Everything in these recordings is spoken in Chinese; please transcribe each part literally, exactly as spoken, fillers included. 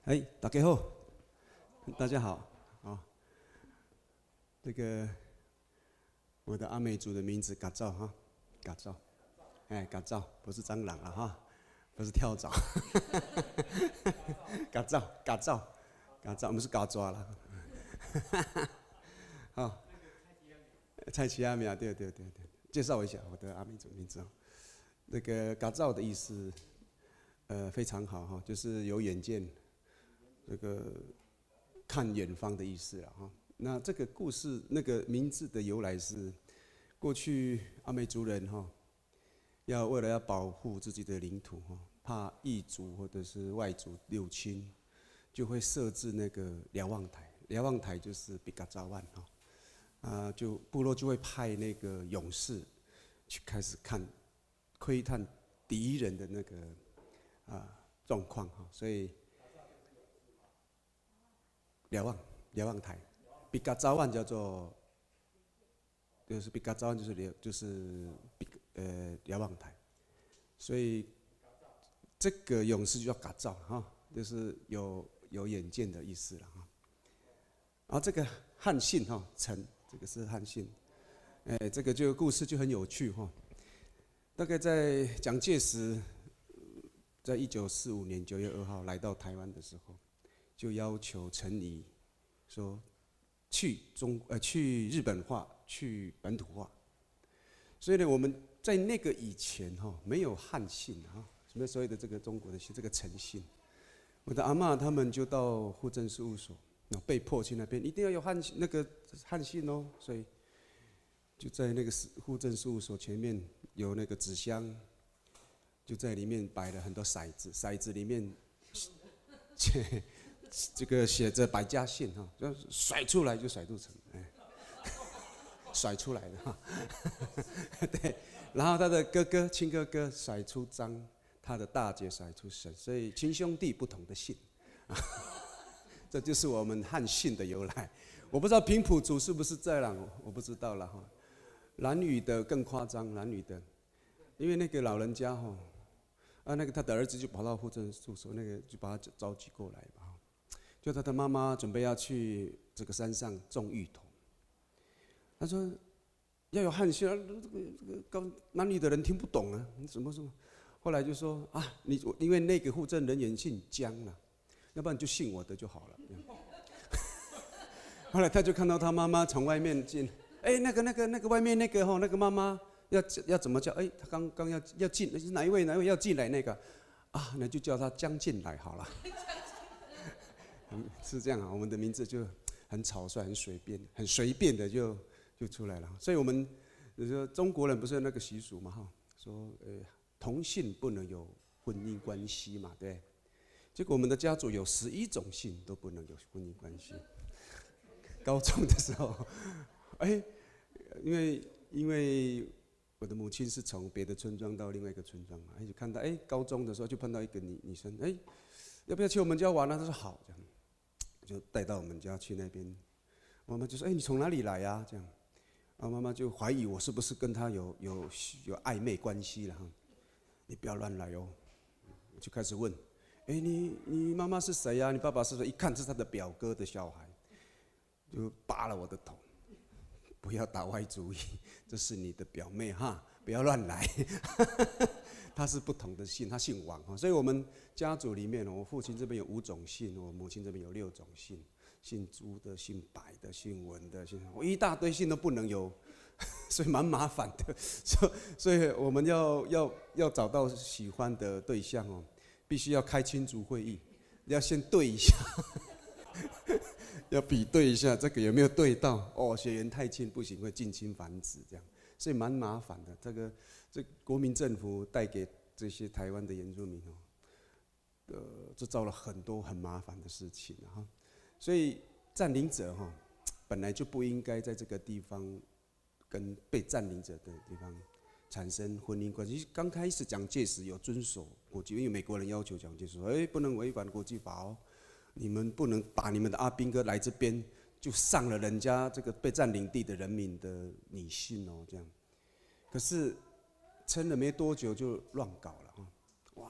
哎，大家好，大家好啊！这个我的阿美族的名字嘎造哈，嘎造，哎，嘎造不是蟑螂了哈，不是跳蚤，嘎造，嘎造，嘎造，我们是嘎抓了。好，蔡奇阿米啊，对对对对，介绍一下我的阿美族名字啊。那个嘎造的意思，呃，非常好哈，就是有远见。这个看远方的意思了哈。那这个故事那个名字的由来是，过去阿美族人哈，要为了要保护自己的领土哈，怕异族或者是外族入侵，就会设置那个瞭望台。瞭望台就是比嘎扎万哈，啊，就部落就会派那个勇士去开始看窥探敌人的那个啊状况哈，所以。瞭望，瞭望台，比嘎扎万叫做，就是比嘎扎万就是瞭就是比呃瞭望台，所以这个勇士就叫嘎造哈，就是有有远见的意思了哈。然后这个汉姓哈陈，这个是汉姓，哎，这个就故事就很有趣哈。大概在蒋介石在一九四五年九月二号来到台湾的时候。就要求陈仪说去中呃去日本化，去本土化。所以呢，我们在那个以前哈、哦、没有汉姓哈，什么所谓的这个中国的姓这个陈姓。我的阿嬷他们就到户政事务所，然后被迫去那边一定要有汉那个汉姓哦，所以就在那个户政事务所前面有那个纸箱，就在里面摆了很多骰子，骰子里面。这个写着百家姓哈，就甩出来就甩出城，哎，甩出来的哈，对。然后他的哥哥亲哥哥甩出张，他的大姐甩出沈，所以亲兄弟不同的姓，这就是我们汉姓的由来。我不知道平埔族是不是这样，我不知道了哈。兰屿的更夸张，兰屿的，因为那个老人家哈，啊那个他的儿子就跑到户政事务所，那个就把他召集过来吧。就他的妈妈准备要去这个山上种芋头，他说要有汉姓，这个这个高哪里的人听不懂啊？你怎么说？后来就说啊，你因为那个户政人员姓江了，要不然你就姓我的就好了。后来他就看到他妈妈从外面进，哎、欸，那个那个那个外面那个哈，那个妈妈要要怎么叫？哎、欸，他刚刚要要进，是哪一位哪一位要进来那个啊？那就叫他江进来好了。是这样啊，我们的名字就很草率、很随便、很随便的就就出来了。所以我们说中国人不是那个习俗嘛，哈，说呃同姓不能有婚姻关系嘛，对。结果我们的家族有十一种姓都不能有婚姻关系。高中的时候，哎，因为因为我的母亲是从别的村庄到另外一个村庄嘛，哎就看到哎高中的时候就碰到一个女女生，哎要不要去我们家玩啊？她说好，这样。就带到我们家去那边，妈妈就说：“哎、欸，你从哪里来呀、啊？”这样，啊，妈妈就怀疑我是不是跟他有有有暧昧关系了哈。你不要乱来哦。我就开始问：“哎、欸，你你妈妈是谁呀、啊？你爸爸是谁？”一看是他的表哥的小孩，就扒了我的头。不要打歪主意，这是你的表妹哈，不要乱来。他是不同的姓，他姓王哈，所以我们家族里面，我父亲这边有五种姓，我母亲这边有六种姓，姓朱的、姓白的、姓文的，姓我一大堆姓都不能有，所以蛮麻烦的。所以，所以我们要要要找到喜欢的对象哦，必须要开亲族会议，要先对一下，要比对一下这个有没有对到哦，血缘太亲不行，会近亲繁殖这样，所以蛮麻烦的。这个。这国民政府带给这些台湾的原住民哦，呃，制造了很多很麻烦的事情哈，所以占领者哈本来就不应该在这个地方跟被占领者的地方产生婚姻关系。刚开始蒋介石有遵守国际，因为美国人要求蒋介石说，哎，不能违反国际法哦，你们不能把你们的阿兵哥来这边就上了人家这个被占领地的人民的女性哦，这样，可是。撑了没多久就乱搞了哈，哇！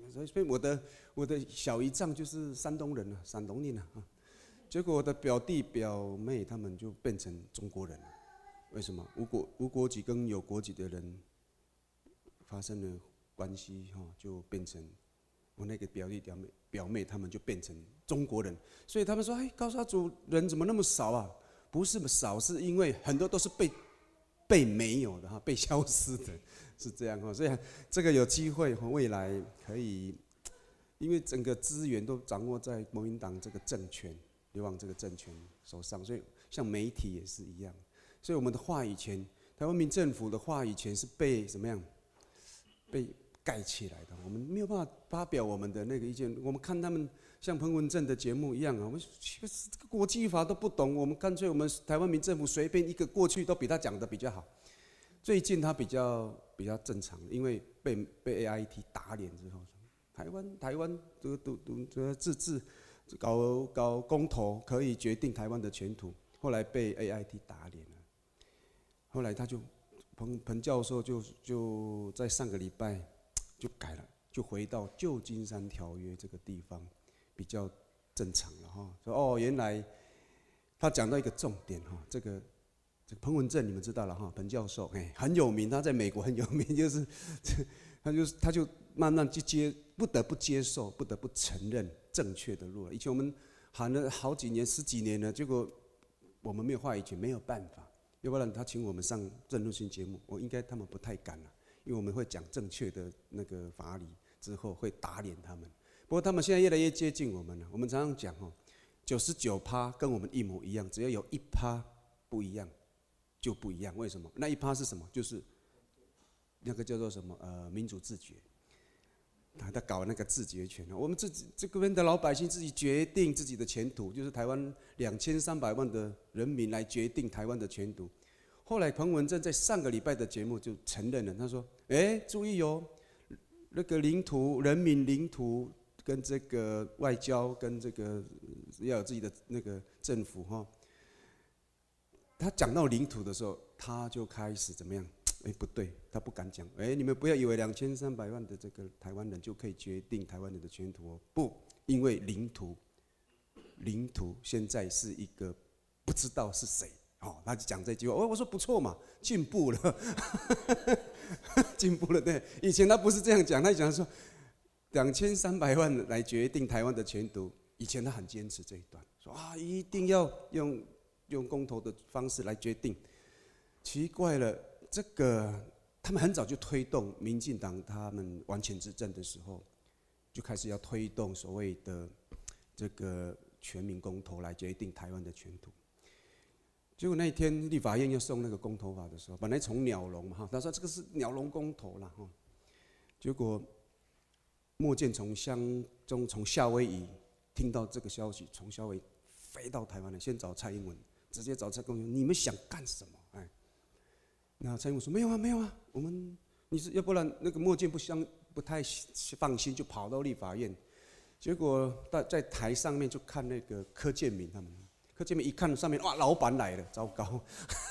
所以我的我的小姨丈就是山东人啊，山东人啊，结果我的表弟表妹他们就变成中国人了。为什么？无国无国籍跟有国籍的人发生了关系，哈，就变成我那个表弟表妹表妹他们就变成中国人。所以他们说，哎，高沙族人怎么那么少啊？不是少，是因为很多都是被被没有的哈，被消失的，是这样哈。所以这个有机会未来可以，因为整个资源都掌握在国民党这个政权、流亡这个政权手上，所以像媒体也是一样。所以我们的话语权，台湾民政府的话语权是被怎么样？被盖起来的。我们没有办法发表我们的那个意见。我们看他们像彭文正的节目一样啊，我们这个国际法都不懂，我们干脆我们台湾民政府随便一个过去都比他讲的比较好。最近他比较比较正常，因为被被 A I T 打脸之后，台湾台湾这个都都自治搞搞公投可以决定台湾的前途，后来被 A I T 打脸了。后来他就彭彭教授就就在上个礼拜就改了，就回到旧金山条约这个地方比较正常了哈。说哦，原来他讲到一个重点哈，这个这个彭文正你们知道了哈，彭教授哎很有名，他在美国很有名，就是他就他就慢慢就接不得不接受，不得不承认正确的路了。以前我们喊了好几年十几年了，结果我们没有话语权，没有办法。要不然他请我们上政论性节目，我应该他们不太敢了，因为我们会讲正确的那个法理，之后会打脸他们。不过他们现在越来越接近我们了。我们常常讲哦，九十九趴跟我们一模一样，只要有一趴不一样就不一样。为什么？那一趴是什么？就是那个叫做什么呃民主自决。他在搞那个自决权，我们自己这边的老百姓自己决定自己的前途，就是台湾两千三百万的人民来决定台湾的前途。后来彭文正在上个礼拜的节目就承认了，他说：“哎，注意哦，那个领土、人民领土跟这个外交跟这个要有自己的那个政府哈。”他讲到领土的时候，他就开始怎么样？哎，不对，他不敢讲。哎，你们不要以为两千三百万的这个台湾人就可以决定台湾人的前途哦。不，因为领土，领土现在是一个不知道是谁。哦，他就讲这句话。我我说不错嘛，进步了，进步了。对，以前他不是这样讲，他讲说两千三百万来决定台湾的前途。以前他很坚持这一段，说啊，一定要用用公投的方式来决定。奇怪了。这个他们很早就推动，民进党他们完全执政的时候，就开始要推动所谓的这个全民公投来决定台湾的前途。结果那一天立法院要送那个公投法的时候，本来从鸟笼嘛哈，他说这个是鸟笼公投啦哈，结果莫健从乡中从夏威夷听到这个消息，从夏威夷飞到台湾来，先找蔡英文，直接找蔡英文，你们想干什么？哎。那蔡英文说没有啊，没有啊，我们你是要不然那个莫健不相不太放心，就跑到立法院，结果在在台上面就看那个柯建铭他们，柯建铭一看上面哇，老板来了，糟糕，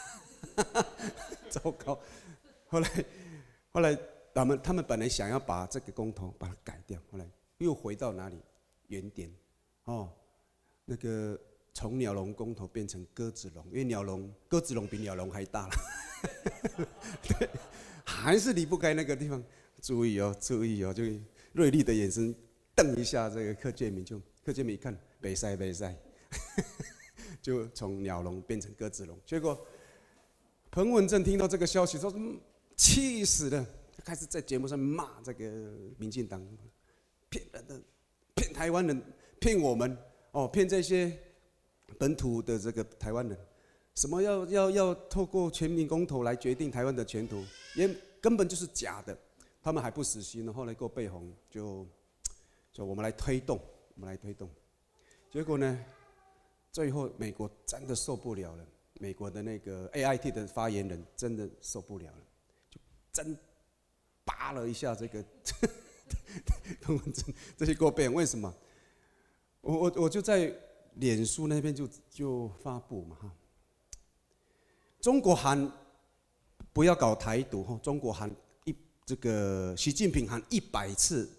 糟糕，后来后来他们他们本来想要把这个公投把它改掉，后来又回到哪里原点，哦，那个从鸟笼公投变成鸽子笼，因为鸟笼鸽子笼比鸟笼还大了。对，还是离不开那个地方。注意哦，注意哦，就锐利的眼神瞪一下这个柯建铭，就柯建铭一看，没塞没塞，就从鸟笼变成鸽子笼。结果彭文正听到这个消息，说气死了，就开始在节目上骂这个民进党，骗人的，骗台湾人，骗我们哦，骗这些本土的这个台湾人。什么要要要透过全民公投来决定台湾的前途，也根本就是假的。他们还不死心呢，后来够背红，就说我们来推动，我们来推动。结果呢，最后美国真的受不了了，美国的那个 A I T 的发言人真的受不了了，就真扒了一下这个彭文正，这些够背红。为什么？我我我就在脸书那边就就发布嘛哈。中国喊不要搞台独，中国喊一这个习近平喊一百次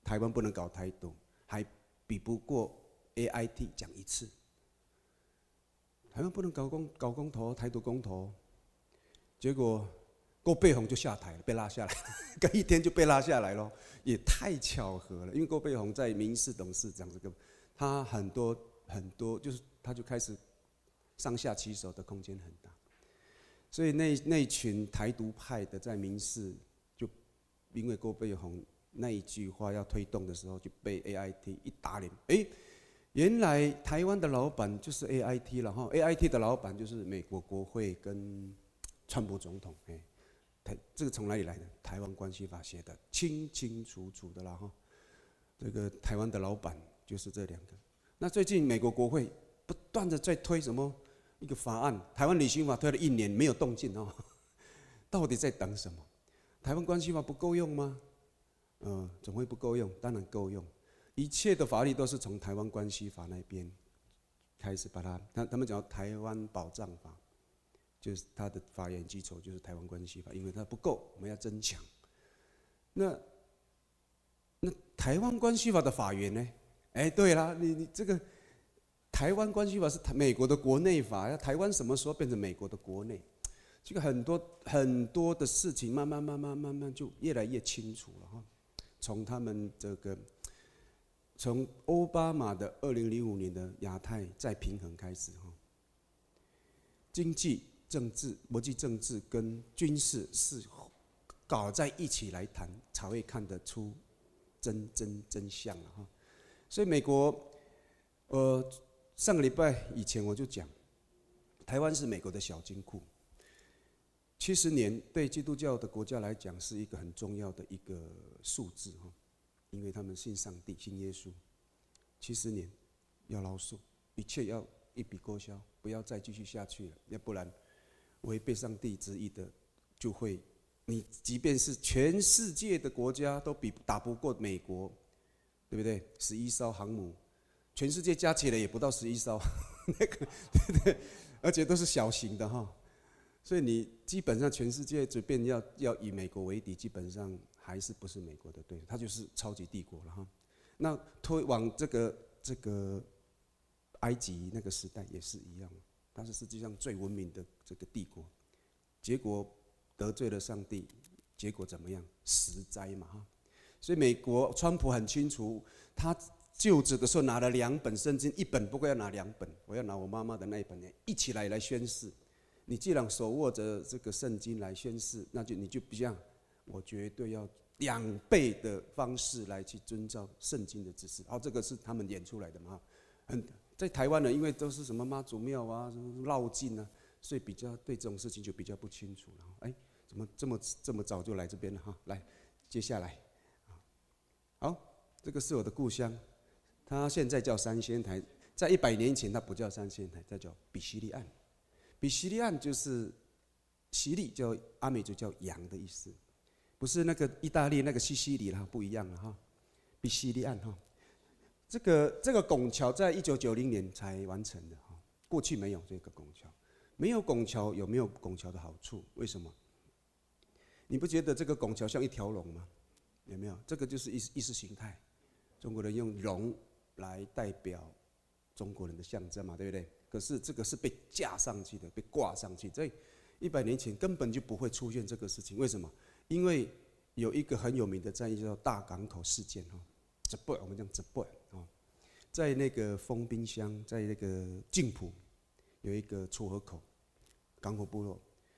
台湾不能搞台独，还比不过 A I T 讲一次。台湾不能搞公搞公投，台独公投，结果郭背宏就下台了，被拉下来，隔一天就被拉下来了，也太巧合了。因为郭背宏在民事董事长这个，他很多很多，就是他就开始上下其手的空间很大，所以那那群台独派的在民事，就因为郭背宏那一句话要推动的时候，就被 A I T 一打脸，哎、欸。原来台湾的老板就是 A I T 了哈 ，A I T 的老板就是美国国会跟川普总统，哎，台这个从哪里来的？台湾关系法写的清清楚楚的啦哈。这个台湾的老板就是这两个。那最近美国国会不断的在推什么一个法案，台湾旅行法推了一年没有动静哦，到底在等什么？台湾关系法不够用吗？嗯，总会不够用，当然够用。一切的法律都是从台湾关系法那边开始把它，他他们讲台湾保障法，就是它的法源基础就是台湾关系法，因为它不够，我们要增强。那那台湾关系法的法源呢？哎、欸，对啦，你你这个台湾关系法是美国的国内法，要台湾什么时候变成美国的国内？这个很多很多的事情，慢慢慢慢慢慢就越来越清楚了哈。从他们这个。从奥巴马的二零零五年的亚太再平衡开始，经济、政治、国际政治跟军事是搞在一起来谈，才会看得出真真真相了哈。所以美国，呃，上个礼拜以前我就讲，台湾是美国的小金库。七十年对基督教的国家来讲是一个很重要的一个数字哈。因为他们信上帝、信耶稣，七十年要饶恕，一切要一笔勾销，不要再继续下去了，要不然违背上帝旨意的，就会你即便是全世界的国家都比打不过美国，对不对？十一艘航母，全世界加起来也不到十一艘，那个对不对？而且都是小型的哈，所以你基本上全世界随便要要以美国为敌，基本上。还是不是美国的对手，它就是超级帝国了哈。那推往这个这个埃及那个时代也是一样，它是世界上最文明的这个帝国，结果得罪了上帝，结果怎么样？十灾嘛哈。所以美国川普很清楚，他就职的时候拿了两本圣经，一本不过要拿两本，我要拿我妈妈的那一本一起来来宣誓。你既然手握着这个圣经来宣誓，那就你就不像。我绝对要两倍的方式来去遵照圣经的指示。好，这个是他们演出来的嘛？很在台湾呢，因为都是什么妈祖庙啊、什么绕境啊，所以比较对这种事情就比较不清楚了。哎，怎么这么这么早就来这边了哈？来，接下来，好，这个是我的故乡，它现在叫三仙台，在一百年前它不叫三仙台，它叫比西利岸。比西利岸就是西利，叫阿美族叫羊的意思。不是那个意大利那个西西里啦，不一样了哈。比西利岸哈，这个这个拱桥在一九九零年才完成的哈，过去没有这个拱桥。没有拱桥有没有拱桥的好处？为什么？你不觉得这个拱桥像一条龙吗？有没有？这个就是意意识形态，中国人用龙来代表中国人的象征嘛，对不对？可是这个是被架上去的，被挂上去，在一百年前根本就不会出现这个事情。为什么？因为有一个很有名的战役叫大港口事件哈，这不我们讲这不啊，在那个丰滨乡，在那个静浦有一个出河口港口部落。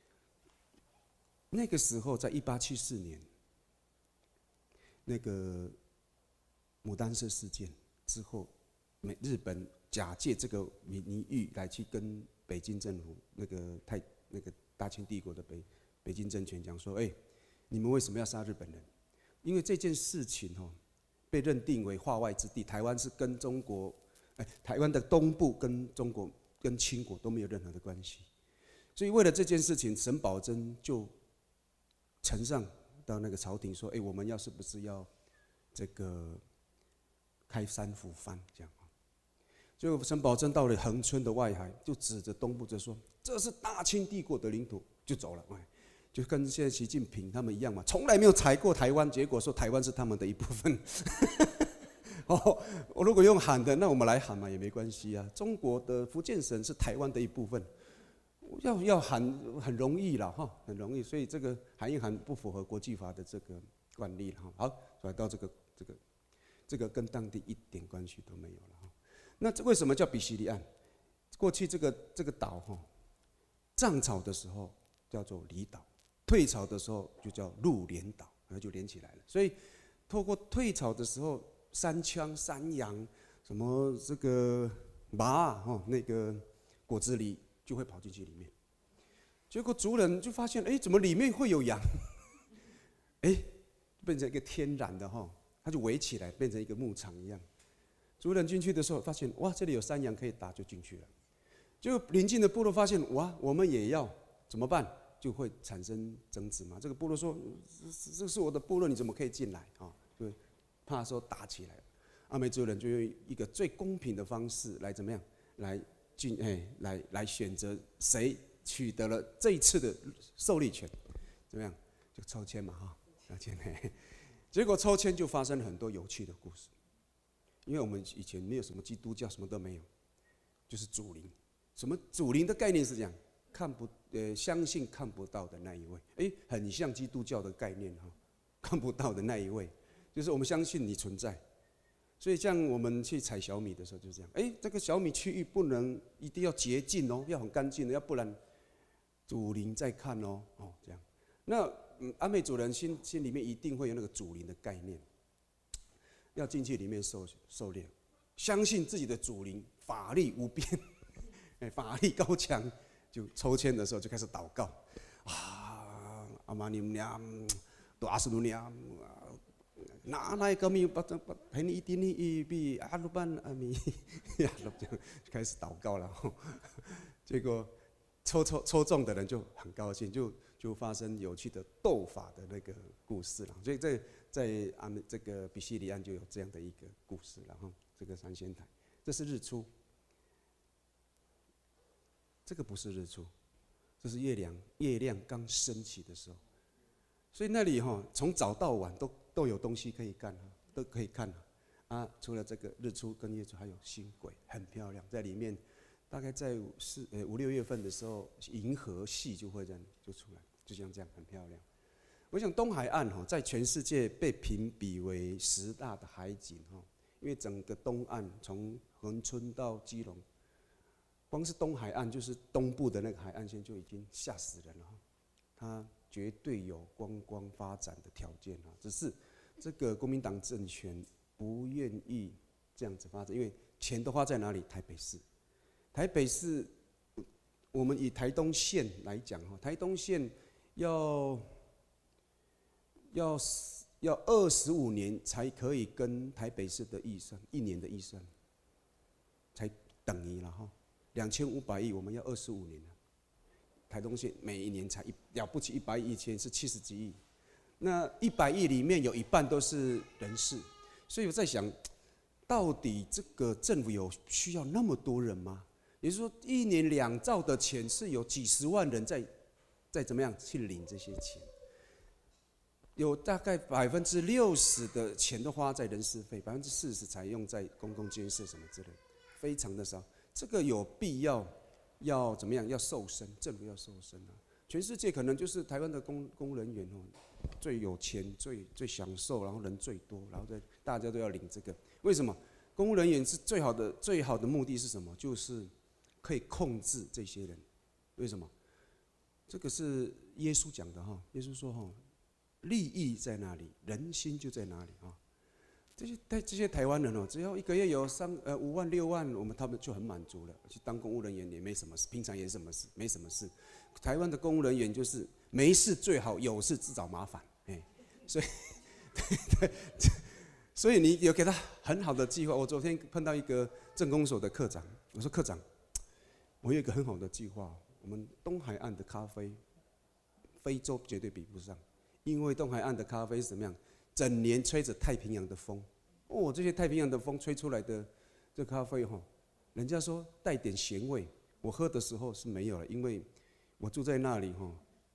那个时候，在一八七四年，那个牡丹社事件之后，美日本假借这个名誉来去跟北京政府那个太那个大清帝国的北北京政权讲说，哎、欸。你们为什么要杀日本人？因为这件事情哦，被认定为化外之地。台湾是跟中国，哎，台湾的东部跟中国、跟清国都没有任何的关系。所以为了这件事情，沈葆桢就呈上到那个朝廷说：“哎，我们要是不是要这个开山抚番这样？”就沈葆桢到了恒春的外海，就指着东部就说：“这是大清帝国的领土。”就走了，哎。 就跟现在习近平他们一样嘛，从来没有踩过台湾，结果说台湾是他们的一部分。哦，我如果用喊的，那我们来喊嘛也没关系啊。中国的福建省是台湾的一部分，要要喊很容易啦哈，很容易。所以这个喊一喊不符合国际法的这个惯例了哈。好，转到这个这个这个跟当地一点关系都没有了哈。那为什么叫比西里岸？过去这个这个岛哈，涨潮的时候叫做离岛。退潮的时候就叫陆连岛，然后就连起来了。所以，透过退潮的时候，山羌、山羊、什么这个马哈那个果子狸就会跑进去里面。结果族人就发现，哎，怎么里面会有羊？哎，变成一个天然的哈，它就围起来，变成一个牧场一样。族人进去的时候，发现哇，这里有山羊可以打，就进去了。结果邻近的部落发现，哇，我们也要怎么办？就会产生争执嘛。这个部落说：“这是我的部落，你怎么可以进来？”啊，就怕说打起来。阿美族人就用一个最公平的方式来怎么样，来进哎，来来选择谁取得了这一次的受力权，怎么样？就抽签嘛，哈，抽签。结果抽签就发生了很多有趣的故事，因为我们以前没有什么基督教，什么都没有，就是祖灵。什么祖灵的概念是这样？看不呃，相信看不到的那一位，哎，很像基督教的概念哈，看不到的那一位，就是我们相信你存在，所以像我们去采小米的时候就是这样，哎，这个小米区域不能一定要洁净哦，要很干净的，要不然祖灵在看哦，哦这样，那嗯，阿美族人心心里面一定会有那个祖灵的概念，要进去里面狩狩猎，相信自己的祖灵法力无边，哎，法力高强。就抽签的时候就开始祷告，啊，阿妈尼姆娘，多阿斯鲁娘，哪来个米把这把陪你一点你一比阿鲁班阿米，呀，就开始祷告了。结果抽抽抽中的人就很高兴，就就发生有趣的斗法的那个故事了。所以在在阿美这个比西里岸就有这样的一个故事了哈。这个三仙台，这是日出。这个不是日出，这是月亮，月亮刚升起的时候，所以那里哈，从早到晚都都有东西可以干，都可以看啊。除了这个日出跟月出，还有星轨，很漂亮。在里面，大概在四呃五六月份的时候，银河系就会这样就出来，就像这样很漂亮。我想东海岸哈，在全世界被评比为十大的海景哈，因为整个东岸从恒春到基隆。光是东海岸，就是东部的那个海岸线，就已经吓死人了哈。它绝对有观光发展的条件哈，只是这个国民党政权不愿意这样子发展，因为钱都花在哪里？台北市。台北市，我们以台东县来讲哈，台东县要要要二十五年才可以跟台北市的预算一年的预算才等于了哈。两千五百亿，我们要二十五年了。台东县每一年才一了不起一百亿，以前是七十几亿。那一百亿里面有一半都是人事，所以我在想，到底这个政府有需要那么多人吗？也就是说，一年两兆的钱是有几十万人在在怎么样去领这些钱？有大概百分之六十的钱都花在人事费，百分之四十才用在公共建设什么之类，非常的少。这个有必要要怎么样？要瘦身，政府要瘦身啊！全世界可能就是台湾的公公人员哦，最有钱、最最享受，然后人最多，然后大家都要领这个。为什么？公务人员是最好的最好的目的是什么？就是可以控制这些人。为什么？这个是耶稣讲的哈。耶稣说哈，利益在哪里，人心就在哪里啊。这些台这些台湾人哦，只要一个月有三呃五万六万，我们他们就很满足了。去当公务人员也没什么事，平常也什么事没什么事。台湾的公务人员就是没事最好，有事自找麻烦，哎，所以对对，所以你有给他很好的计划。我昨天碰到一个政工所的科长，我说科长，我有一个很好的计划，我们东海岸的咖啡，非洲绝对比不上，因为东海岸的咖啡是怎么样？整年吹着太平洋的风，哦，这些太平洋的风吹出来的这咖啡哈，人家说带点咸味，我喝的时候是没有了，因为我住在那里哈，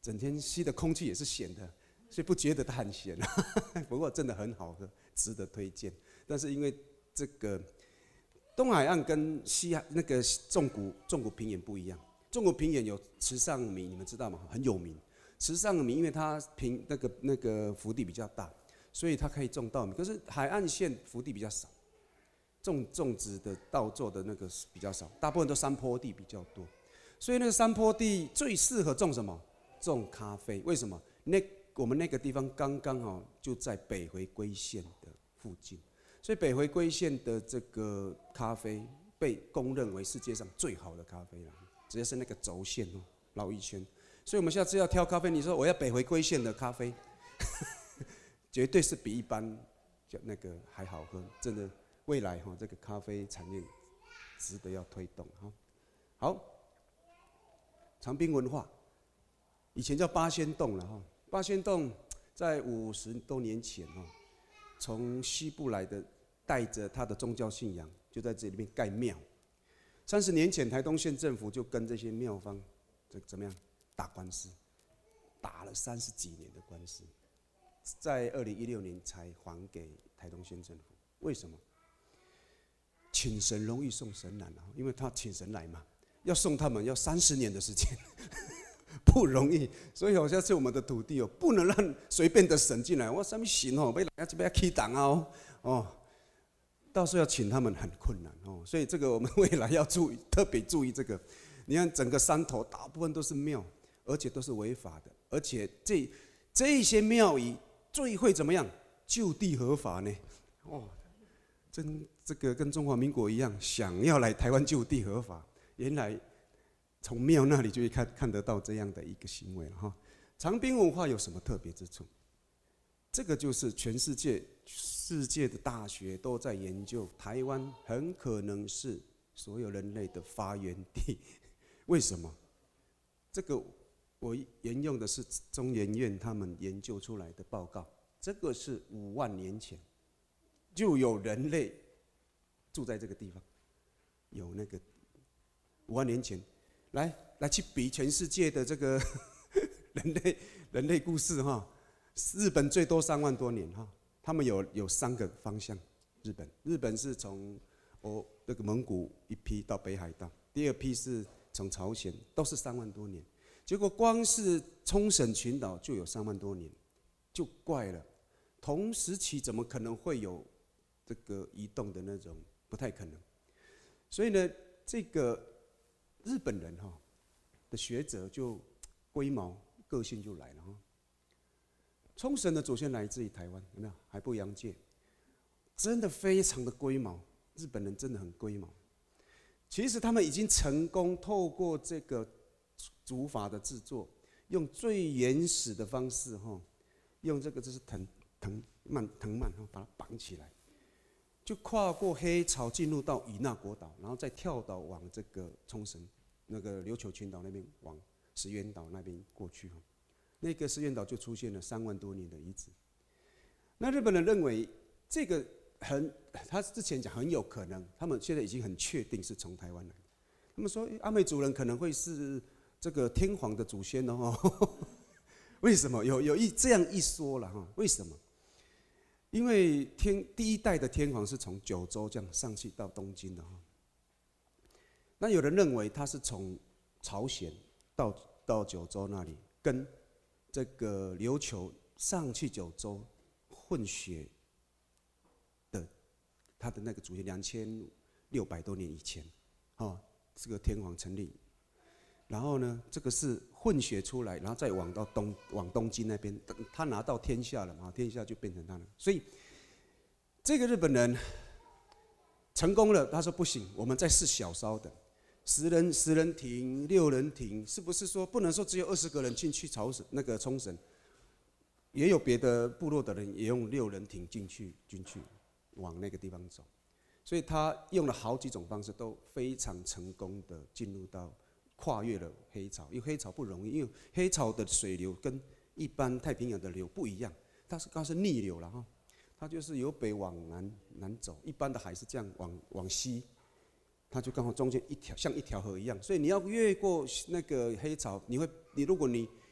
整天吸的空气也是咸的，所以不觉得它很咸，不过真的很好喝，值得推荐。但是因为这个东海岸跟西海那个纵谷纵谷平原不一样，纵谷平原有池上米，你们知道吗？很有名。池上米因为它平那个那个幅地比较大，所以它可以种稻米。可是海岸线幅地比较少，种种植的稻作的那个比较少，大部分都山坡地比较多。所以那个山坡地最适合种什么？种咖啡。为什么？那我们那个地方刚刚好就在北回归线的附近，所以北回归线的这个咖啡被公认为世界上最好的咖啡了。只要是那个轴线哦，绕一圈。所以我们下次要挑咖啡，你说我要北回归线的咖啡，绝对是比一般那个还好喝。真的，未来哈这个咖啡产业值得要推动哈。好，长滨文化。以前叫八仙洞了哈，八仙洞在五十多年前哈，从西部来的，带着他的宗教信仰，就在这里面盖庙。三十年前，台东县政府就跟这些庙方，这怎么样打官司，打了三十几年的官司，在二零一六年才还给台东县政府。为什么？请神容易送神难啊，因为他请神来嘛，要送他们要三十年的时间。不容易，所以好像是我们的土地哦，不能让随便的神进来。我什么神哦，要来这边起档啊哦，哦，到时候要请他们很困难哦。所以这个我们未来要注意，特别注意这个。你看整个山头大部分都是庙，而且都是违法的，而且这这些庙宇最会怎么样就地合法呢？哦，真这个跟中华民国一样，想要来台湾就地合法，原来。从庙那里就会 看, 看得到这样的一个行为了哈。长滨文化有什么特别之处？这个就是全世界世界的大学都在研究，台湾很可能是所有人类的发源地。为什么？这个我沿用的是中研院他们研究出来的报告。这个是五万年前就有人类住在这个地方，有那个五万年前。来来去比全世界的这个人类人类故事哈，日本最多三万多年哈，他们有有三个方向，日本日本是从哦那个蒙古一批到北海道，第二批是从朝鲜，都是三万多年，结果光是冲绳群岛就有三万多年，就怪了，同时期怎么可能会有这个移动的那种？不太可能，所以呢，这个。日本人哈的学者就龟毛个性就来了哈。冲绳的祖先来自于台湾，有没有？海部洋介，真的非常的龟毛。日本人真的很龟毛。其实他们已经成功透过这个竹筏的制作，用最原始的方式哈，用这个就是藤藤蔓藤蔓哈把它绑起来。就跨过黑潮进入到与那国岛，然后再跳岛往这个冲绳那个琉球群岛那边往石垣岛那边过去。那个石垣岛就出现了三万多年的遗址。那日本人认为这个很，他之前讲很有可能，他们现在已经很确定是从台湾来的。他们说阿美族人可能会是这个天皇的祖先哦。为什么有有一这样一说了哈？为什么？因为天第一代的天皇是从九州这样上去到东京的哈，那有人认为他是从朝鲜到到九州那里，跟这个琉球上去九州混血的，他的那个祖先两千六百多年以前，哦，这个天皇成立，然后呢，这个是混血出来，然后再往到东往东京那边，他拿到天下了嘛，天下就变成他了。所以这个日本人成功了，他说不行，我们再试小烧的，十人十人亭、六人亭，是不是说不能说只有二十个人进去朝鲜那个冲绳？也有别的部落的人也用六人亭进去进去往那个地方走，所以他用了好几种方式，都非常成功的进入到。跨越了黑潮，因为黑潮不容易，因为黑潮的水流跟一般太平洋的流不一样，它是它是逆流了哈，它就是由北往南南走，一般的海是这样往往西，它就刚好中间一条像一条河一样，所以你要越过那个黑潮，你会你如果你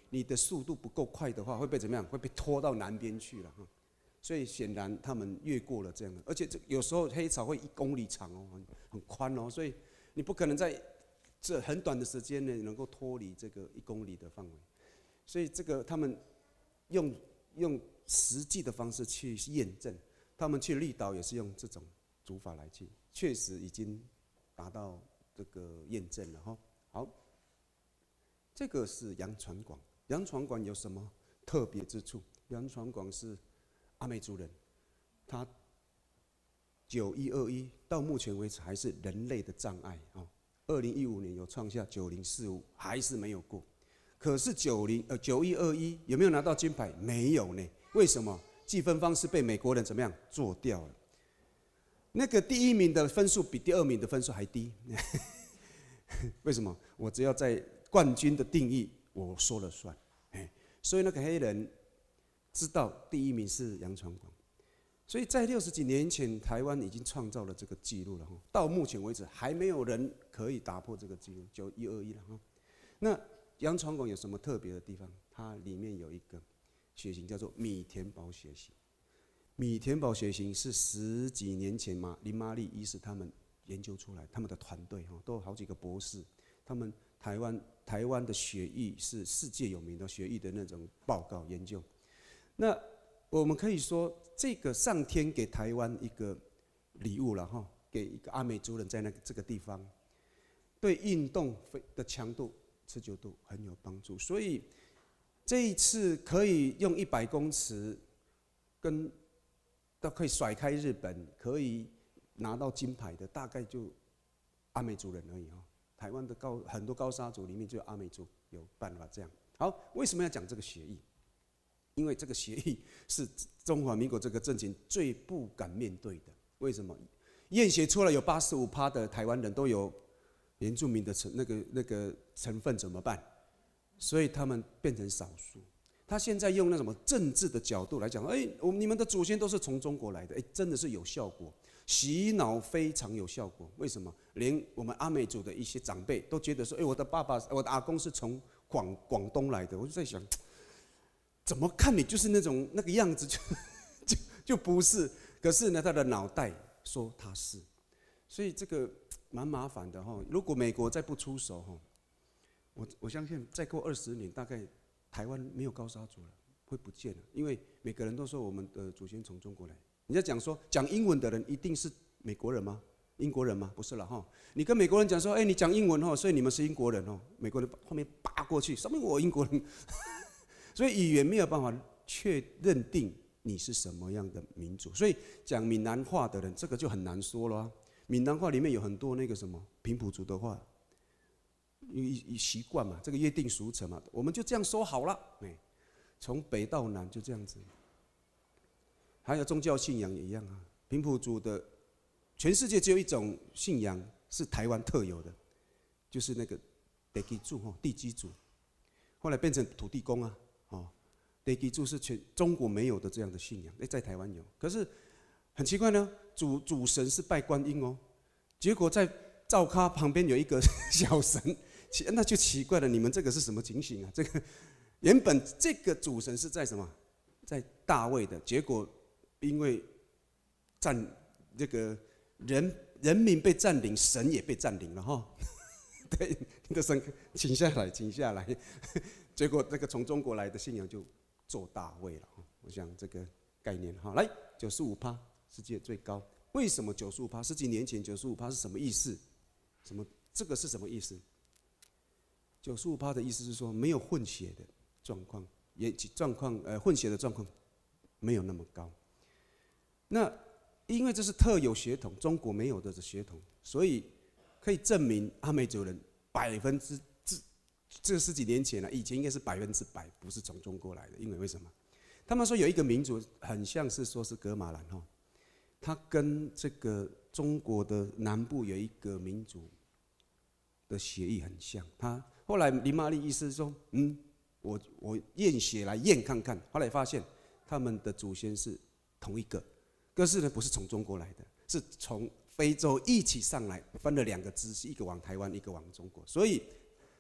你的速度不够快的话，会被怎么样？会被拖到南边去了哈。所以显然他们越过了这样的，而且这有时候黑潮会一公里长哦，很很宽哦，所以你不可能在这很短的时间内能够脱离这个一公里的范围。所以这个他们用用实际的方式去验证，他们去绿岛也是用这种煮法来去，确实已经达到这个验证了哈。好，这个是洋船馆，洋船馆有什么特别之处？洋船馆是阿美族人，他九一二一到目前为止还是人类的障碍啊。二零一五年有创下九零四五，还是没有过。可是九零呃九一二一有没有拿到金牌？没有呢。为什么？计分方式被美国人怎么样做掉了？那个第一名的分数比第二名的分数还低。为什么？我只要在冠军的定义我说了算。所以那个黑人知道第一名是洋船馆，所以在六十几年前，台湾已经创造了这个记录了。到目前为止，还没有人可以打破这个记录，九一二一了哈。那洋船馆有什么特别的地方？它里面有一个血型叫做米田堡血型。米田堡血型是十几年前嘛，林玛丽医师他们研究出来，他们的团队哈都有好几个博士，他们台湾台湾的血液是世界有名的血液的那种报告研究。那我们可以说，这个上天给台湾一个礼物了哈，给一个阿美族人在那个这个地方，对运动的强度、持久度很有帮助。所以这一次可以用一百公尺跟都可以甩开日本，可以拿到金牌的，大概就阿美族人而已哈。台湾的高很多高沙族里面就有阿美族有办法这样。好，为什么要讲这个协议？因为这个协议是中华民国这个政权最不敢面对的。为什么？验血出来有八十五趴的台湾人都有原住民的成那个那个成分怎么办？所以他们变成少数。他现在用那什么政治的角度来讲，哎，我们你们的祖先都是从中国来的，哎，真的是有效果，洗脑非常有效果。为什么？连我们阿美族的一些长辈都觉得说，哎，我的爸爸、我的阿公是从广广东来的。我就在想，怎么看你就是那种那个样子就，就就不是。可是呢，他的脑袋说他是，所以这个蛮麻烦的哈。如果美国再不出手哈，我我相信再过二十年，大概台湾没有高沙族了，会不见了。因为每个人都说我们的祖先从中国来。你在讲说讲英文的人一定是美国人吗？英国人吗？不是了哈。你跟美国人讲说，哎、欸，你讲英文哦，所以你们是英国人哦。美国人后面扒过去，什么我英国人？所以语言没有办法确认定你是什么样的民族。所以讲闽南话的人，这个就很难说了、啊。闽南话里面有很多那个什么平埔族的话。以习惯嘛，这个约定俗成嘛，我们就这样说好了。哎，从北到南就这样子。还有宗教信仰也一样啊。平埔族的，全世界只有一种信仰是台湾特有的，就是那个地基主哈，地基主。后来变成土地公啊，哦，地基主是全中国没有的这样的信仰，哎，在台湾有。可是很奇怪呢，主主神是拜观音哦，结果在灶咖旁边有一个小神。那就奇怪了，你们这个是什么情形啊？这个原本这个主神是在什么，在大卫的，结果因为占这个人人民被占领，神也被占领了哈。对，你的神请下来，请下来。结果这个从中国来的信仰就做大位了。我想这个概念哈，来九十五趴，世界最高。为什么九十五趴？十几年前九十五趴是什么意思？什么？这个是什么意思？九十五趴的意思是说，没有混血的状况，也状况呃混血的状况没有那么高。那因为这是特有血统，中国没有的血统，所以可以证明阿美族人百分之这这十几年前了、啊，以前应该是百分之百不是从中国来的，因为为什么？他们说有一个民族很像是说是噶玛兰哈，它跟这个中国的南部有一个民族的血液很像，他。后来林玛丽医师说：“嗯，我我验血来验看看。”后来发现他们的祖先是同一个，可是呢不是从中国来的，是从非洲一起上来，分了两个支系，一个往台湾，一个往中国。所以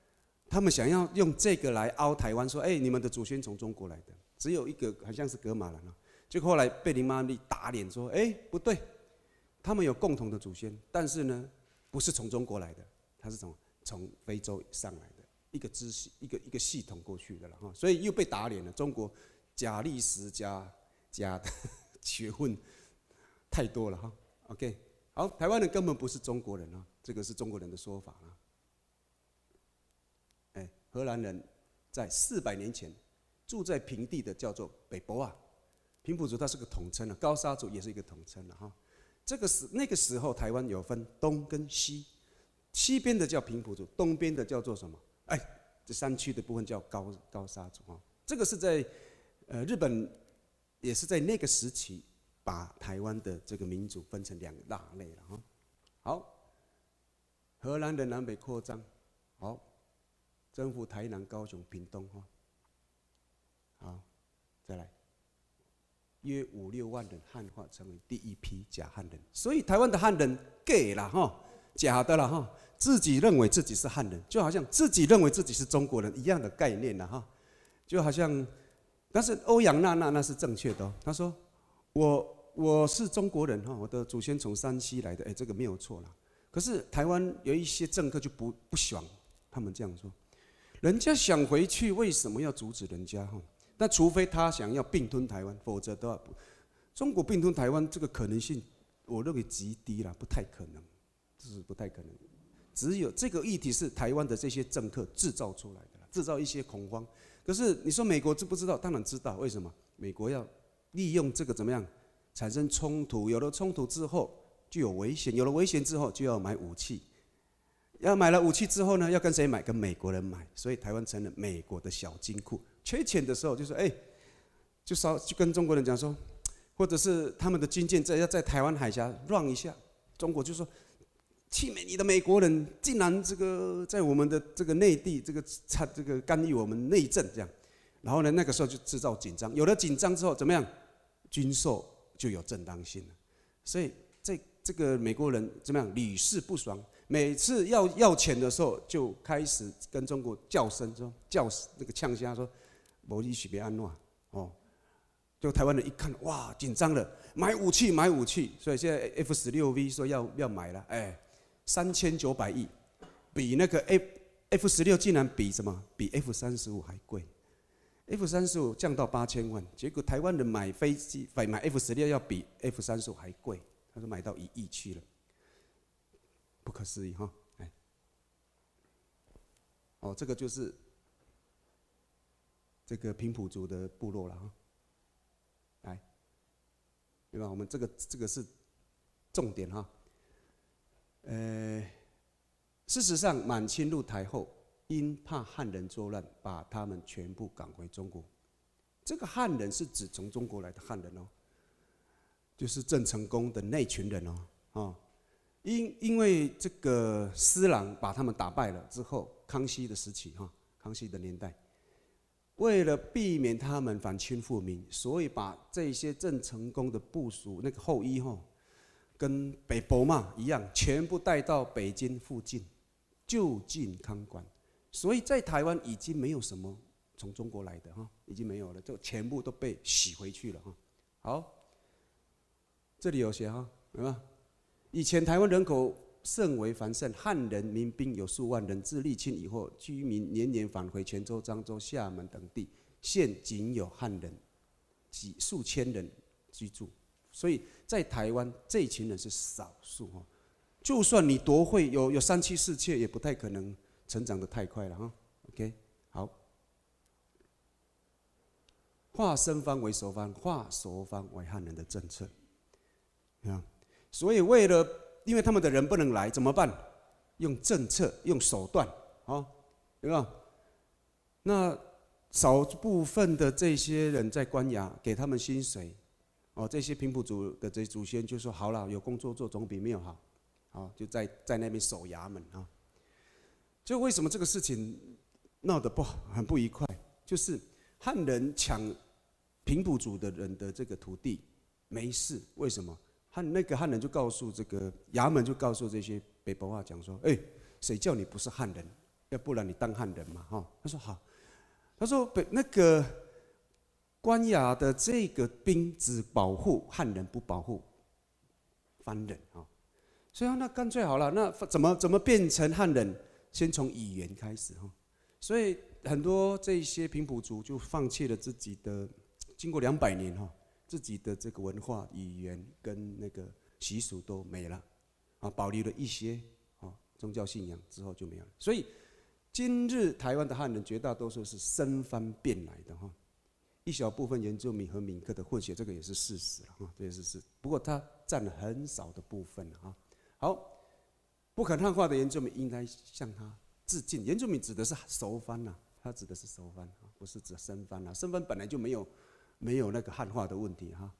他们想要用这个来凹台湾，说：“哎、欸，你们的祖先从中国来的。”只有一个，好像是噶玛兰啊。结果后来被林妈咪打脸说：“哎、欸，不对，他们有共同的祖先，但是呢，不是从中国来的，他是从从非洲上来的一个支系，一个一个系统过去的了哈。所以又被打脸了。中国假历史、假假的学问太多了哈。OK， 好，台湾人根本不是中国人啊，这个是中国人的说法啊。哎、欸，荷兰人在四百年前住在平地的叫做北博啊。平埔族它是个统称了，高沙族也是一个统称了哈。这个时那个时候，台湾有分东跟西，西边的叫平埔族，东边的叫做什么？哎，这山区的部分叫高高沙族哈。这个是在呃日本，也是在那个时期把台湾的这个民族分成两大类了哈。好，荷兰的南北扩张，好，征服台南、高雄、屏东哈。好，再来。约五六万人汉化，成为第一批假汉人。所以台湾的汉人 gay 啦哈，假的啦哈，自己认为自己是汉人，就好像自己认为自己是中国人一样的概念啦哈。就好像，但是欧阳娜娜那是正确的哦。她说我我是中国人哈，我的祖先从山西来的，哎，这个没有错啦。可是台湾有一些政客就不不喜欢他们这样说，人家想回去，为什么要阻止人家哈？那除非他想要并吞台湾，否则的话，中国并吞台湾这个可能性，我认为极低啦，不太可能，这是不太可能。只有这个议题是台湾的这些政客制造出来的，制造一些恐慌。可是你说美国知不知道？当然知道，为什么？美国要利用这个怎么样产生冲突？有了冲突之后就有危险，有了危险之后就要买武器。要买了武器之后呢，要跟谁买？跟美国人买。所以台湾成了美国的小金库。缺钱的时候就说，哎、欸，就稍就跟中国人讲说，或者是他们的军舰在要在台湾海峡 run 一下，中国就说，气美你的美国人竟然这个在我们的这个内地这个参这个干预我们内政这样，然后呢那个时候就制造紧张，有了紧张之后怎么样？军售就有正当性了，所以这这个美国人怎么样？屡试不爽。每次要要钱的时候，就开始跟中国叫声说，叫那个呛虾说。无你是要安怎哦？就台湾人一看，哇，紧张了，买武器，买武器。所以现在 F 十六 V 说要要买了，哎，三千九百亿，比那个 F F 十六竟然比什么？比 F 三十五还贵。F 三十五降到八千万，结果台湾人买飞机，买 F 十六要比 F 三十五还贵，他说买到一亿去了，不可思议哈！哎，哦，这个就是。这个平埔族的部落了哈，来，对吧？我们这个这个是重点哈。呃，事实上，满清入台后，因怕汉人作乱，把他们全部赶回中国。这个汉人是指从中国来的汉人哦，就是郑成功的那群人哦，哦，因因为这个施琅把他们打败了之后，康熙的时期哈，康熙的年代。为了避免他们反清复明，所以把这些郑成功的部属那个后裔哈，跟北博嘛一样，全部带到北京附近，就近看管。所以在台湾已经没有什么从中国来的哈，已经没有了，就全部都被洗回去了哈。好，这里有写哈，有没有？以前台湾人口甚为繁盛，汉人民兵有数万人。自立清以后，居民年年返回泉州、漳州、厦门等地，现仅有汉人几数千人居住。所以在台湾这一群人是少数哈。就算你多会有有三妻四妾，也不太可能成长得太快了哈。OK， 好。划生方为熟方，划熟方为汉人的政策。啊，所以为了因为他们的人不能来，怎么办？用政策，用手段，啊，有没有？那少部分的这些人在官衙给他们薪水，哦，这些平埔族的这些祖先就说好了，有工作做总比没有好，好就在在那边守衙门啊。就为什么这个事情闹得不好，很不愉快？就是汉人抢平埔族的人的这个土地没事，为什么？汉那个汉人就告诉这个衙门，就告诉这些北部话讲说：“哎、欸，谁叫你不是汉人？ 要不然你当汉人嘛，哈。他说好，他说北那个关雅的这个兵只保护汉人，不保护番人啊。所以那干脆好了，那怎么怎么变成汉人？先从语言开始哈。所以很多这些平埔族就放弃了自己的，经过两百年哈，自己的这个文化、语言跟那个习俗都没了，啊，保留了一些啊宗教信仰之后就没有了。所以今日台湾的汉人绝大多数是生番变来的哈，一小部分原住民和闽客的混血，这个也是事实了哈，这也是事。不过它占了很少的部分哈。好，不肯汉化的原住民应该向他致敬。原住民指的是熟番呐，它指的是熟番，不是指生番啊。生番本来就没有没有那个汉化的问题哈。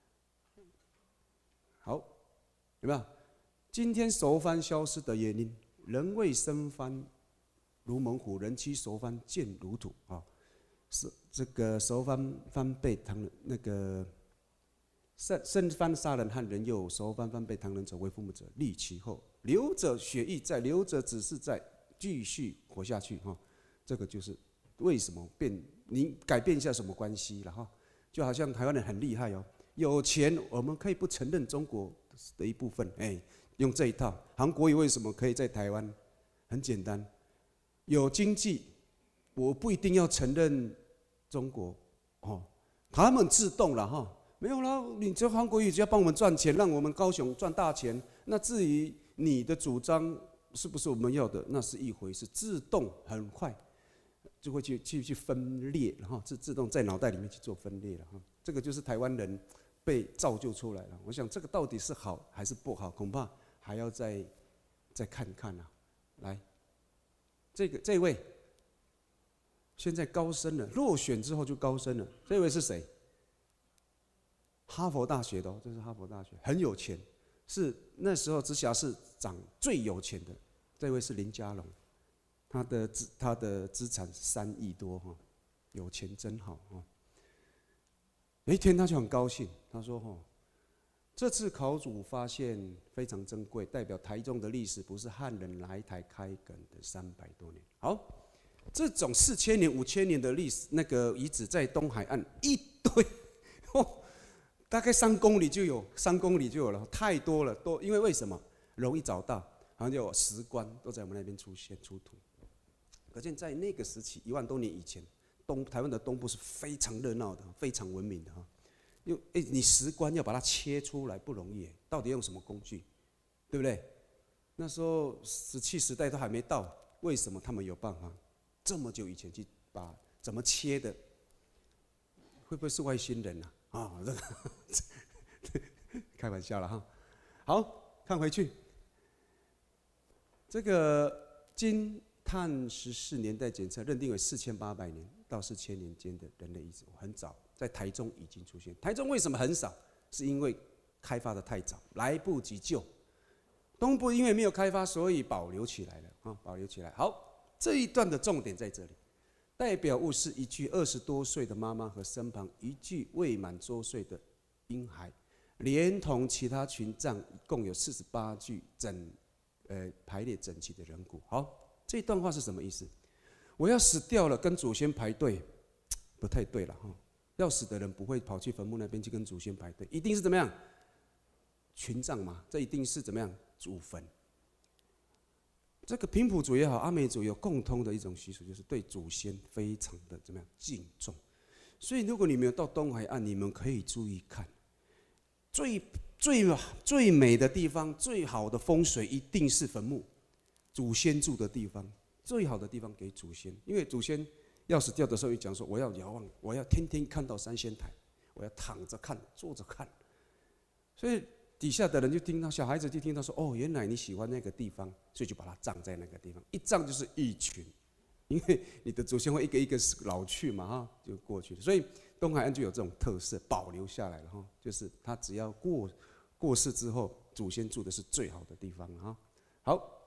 好，有没有？今天熟番消失的原因，人为生番如猛虎，人妻熟番贱如土啊。是这个熟番番被唐人那个生番杀人汉人幼，熟番番被唐人者为父母者立其后，留者血意在，留者只是在继续活下去哈。这个就是为什么变，你改变一下什么关系了哈？就好像台湾人很厉害哦，有钱我们可以不承认中国的一部分，哎，用这一套。韩国瑜为什么可以在台湾？很简单，有经济，我不一定要承认中国哦，他们自动了哈。没有啦，你这韩国瑜只要帮我们赚钱，让我们高雄赚大钱。那至于你的主张是不是我们要的，那是一回事，自动很快就会去去去分裂了哈，自自动在脑袋里面去做分裂了哈。这个就是台湾人被造就出来了。我想这个到底是好还是不好，恐怕还要再再看看啊。来，这个这位现在高升了，落选之后就高升了。这位是谁？哈佛大学的哦，这是哈佛大学，很有钱，是那时候直辖市长最有钱的。这位是林佳龙，他的资他的资产三亿多哈，有钱真好哈。有一天他就很高兴，他说哈，这次考古发现非常珍贵，代表台中的历史不是汉人来台开垦的三百多年。好，这种四千年、五千年的历史，那个遗址在东海岸一堆，哦，大概三公里就有，三公里就有了，太多了，多，因为为什么容易找到？好像就有石棺都在我们那边出现出土，可见在那个时期一万多年以前，东台湾的东部是非常热闹的，非常文明的哈。因为哎，你石棺要把它切出来不容易，到底用什么工具，对不对？那时候石器时代都还没到，为什么他们有办法这么久以前去把怎么切的？会不会是外星人啊？啊，这个开玩笑了哈。好，看回去，这个经碳十四年代检测，认定为四千八百年到四千年间的人类遗址，很早。在台中已经出现，台中为什么很少？是因为开发的太早，来不及救。东部因为没有开发，所以保留起来了啊，保留起来。好，这一段的重点在这里，代表物是一具二十多岁的妈妈和身旁一具未满周岁的婴孩，连同其他群葬，共有四十八具整呃排列整齐的人骨。好，这段话是什么意思？我要死掉了，跟祖先排队，不太对了哈。要死的人不会跑去坟墓那边去跟祖先排队，一定是怎么样？群葬嘛，这一定是怎么样？祖坟。这个平埔族也好，阿美族有共通的一种习俗，就是对祖先非常的怎么样敬重。所以，如果你们有到东海岸，你们可以注意看，最最最美的地方、最好的风水，一定是坟墓，祖先住的地方，最好的地方给祖先，因为祖先。要死掉的时候，就讲说我要遥望，我要天天看到三仙台，我要躺着看，坐着看。所以底下的人就听到，小孩子就听到说，哦，原来你喜欢那个地方，所以就把它葬在那个地方。一葬就是一群，因为你的祖先会一个一个老去嘛，哈，就过去了。所以东海岸就有这种特色，保留下来了哈，就是他只要过过世之后，祖先住的是最好的地方哈。好，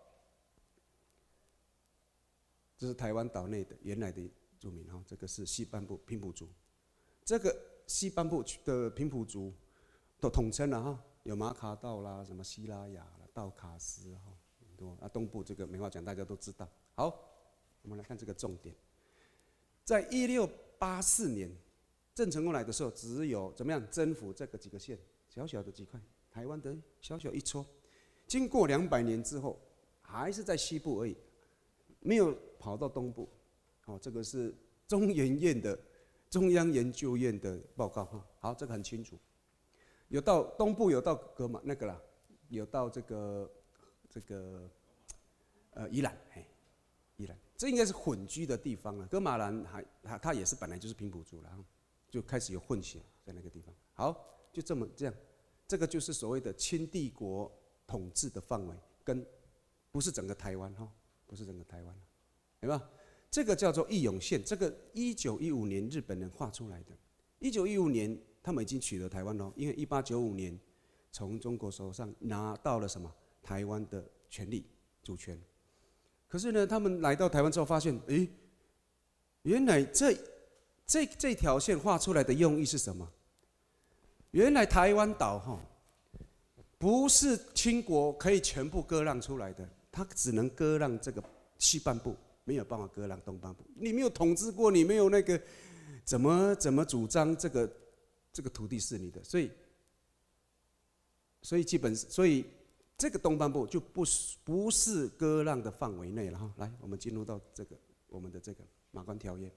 这是台湾岛内的原来的。住民哈，这个是西半部平埔族，这个西半部的平埔族都统称了哈，有马卡道啦，什么西拉雅啦、道卡斯哈，很多啊。东部这个没话讲，大家都知道。好， 我们来看这个重点，在一六八四年，郑成功来的时候，只有怎么样征服这个几个县，小小的几块，台湾的小小一撮。经过两百年之后，还是在西部而已，没有跑到东部。好，这个是中研院的中央研究院的报告哈。好，这个很清楚，有到东部，有到格马那个啦，有到这个这个呃宜兰，嘿，宜兰，这应该是混居的地方啊。噶玛兰还它它也是本来就是平埔族了，就开始有混血在那个地方。好，就这么这样，这个就是所谓的清帝国统治的范围，跟不是整个台湾哈，不是整个台湾，有没有？这个叫做义勇线，这个一九一五年日本人画出来的。一九一五年他们已经取得台湾了，因为一八九五年从中国手上拿到了什么台湾的权利主权。可是呢，他们来到台湾之后发现，诶，原来这这这条线画出来的用意是什么？原来台湾岛哈，不是清国可以全部割让出来的，它只能割让这个西半部。没有办法割让东半部，你没有统治过，你没有那个怎么怎么主张这个这个土地是你的，所以所以基本所以这个东半部就不是不是割让的范围内了哈。来，我们进入到这个我们的这个马关条约。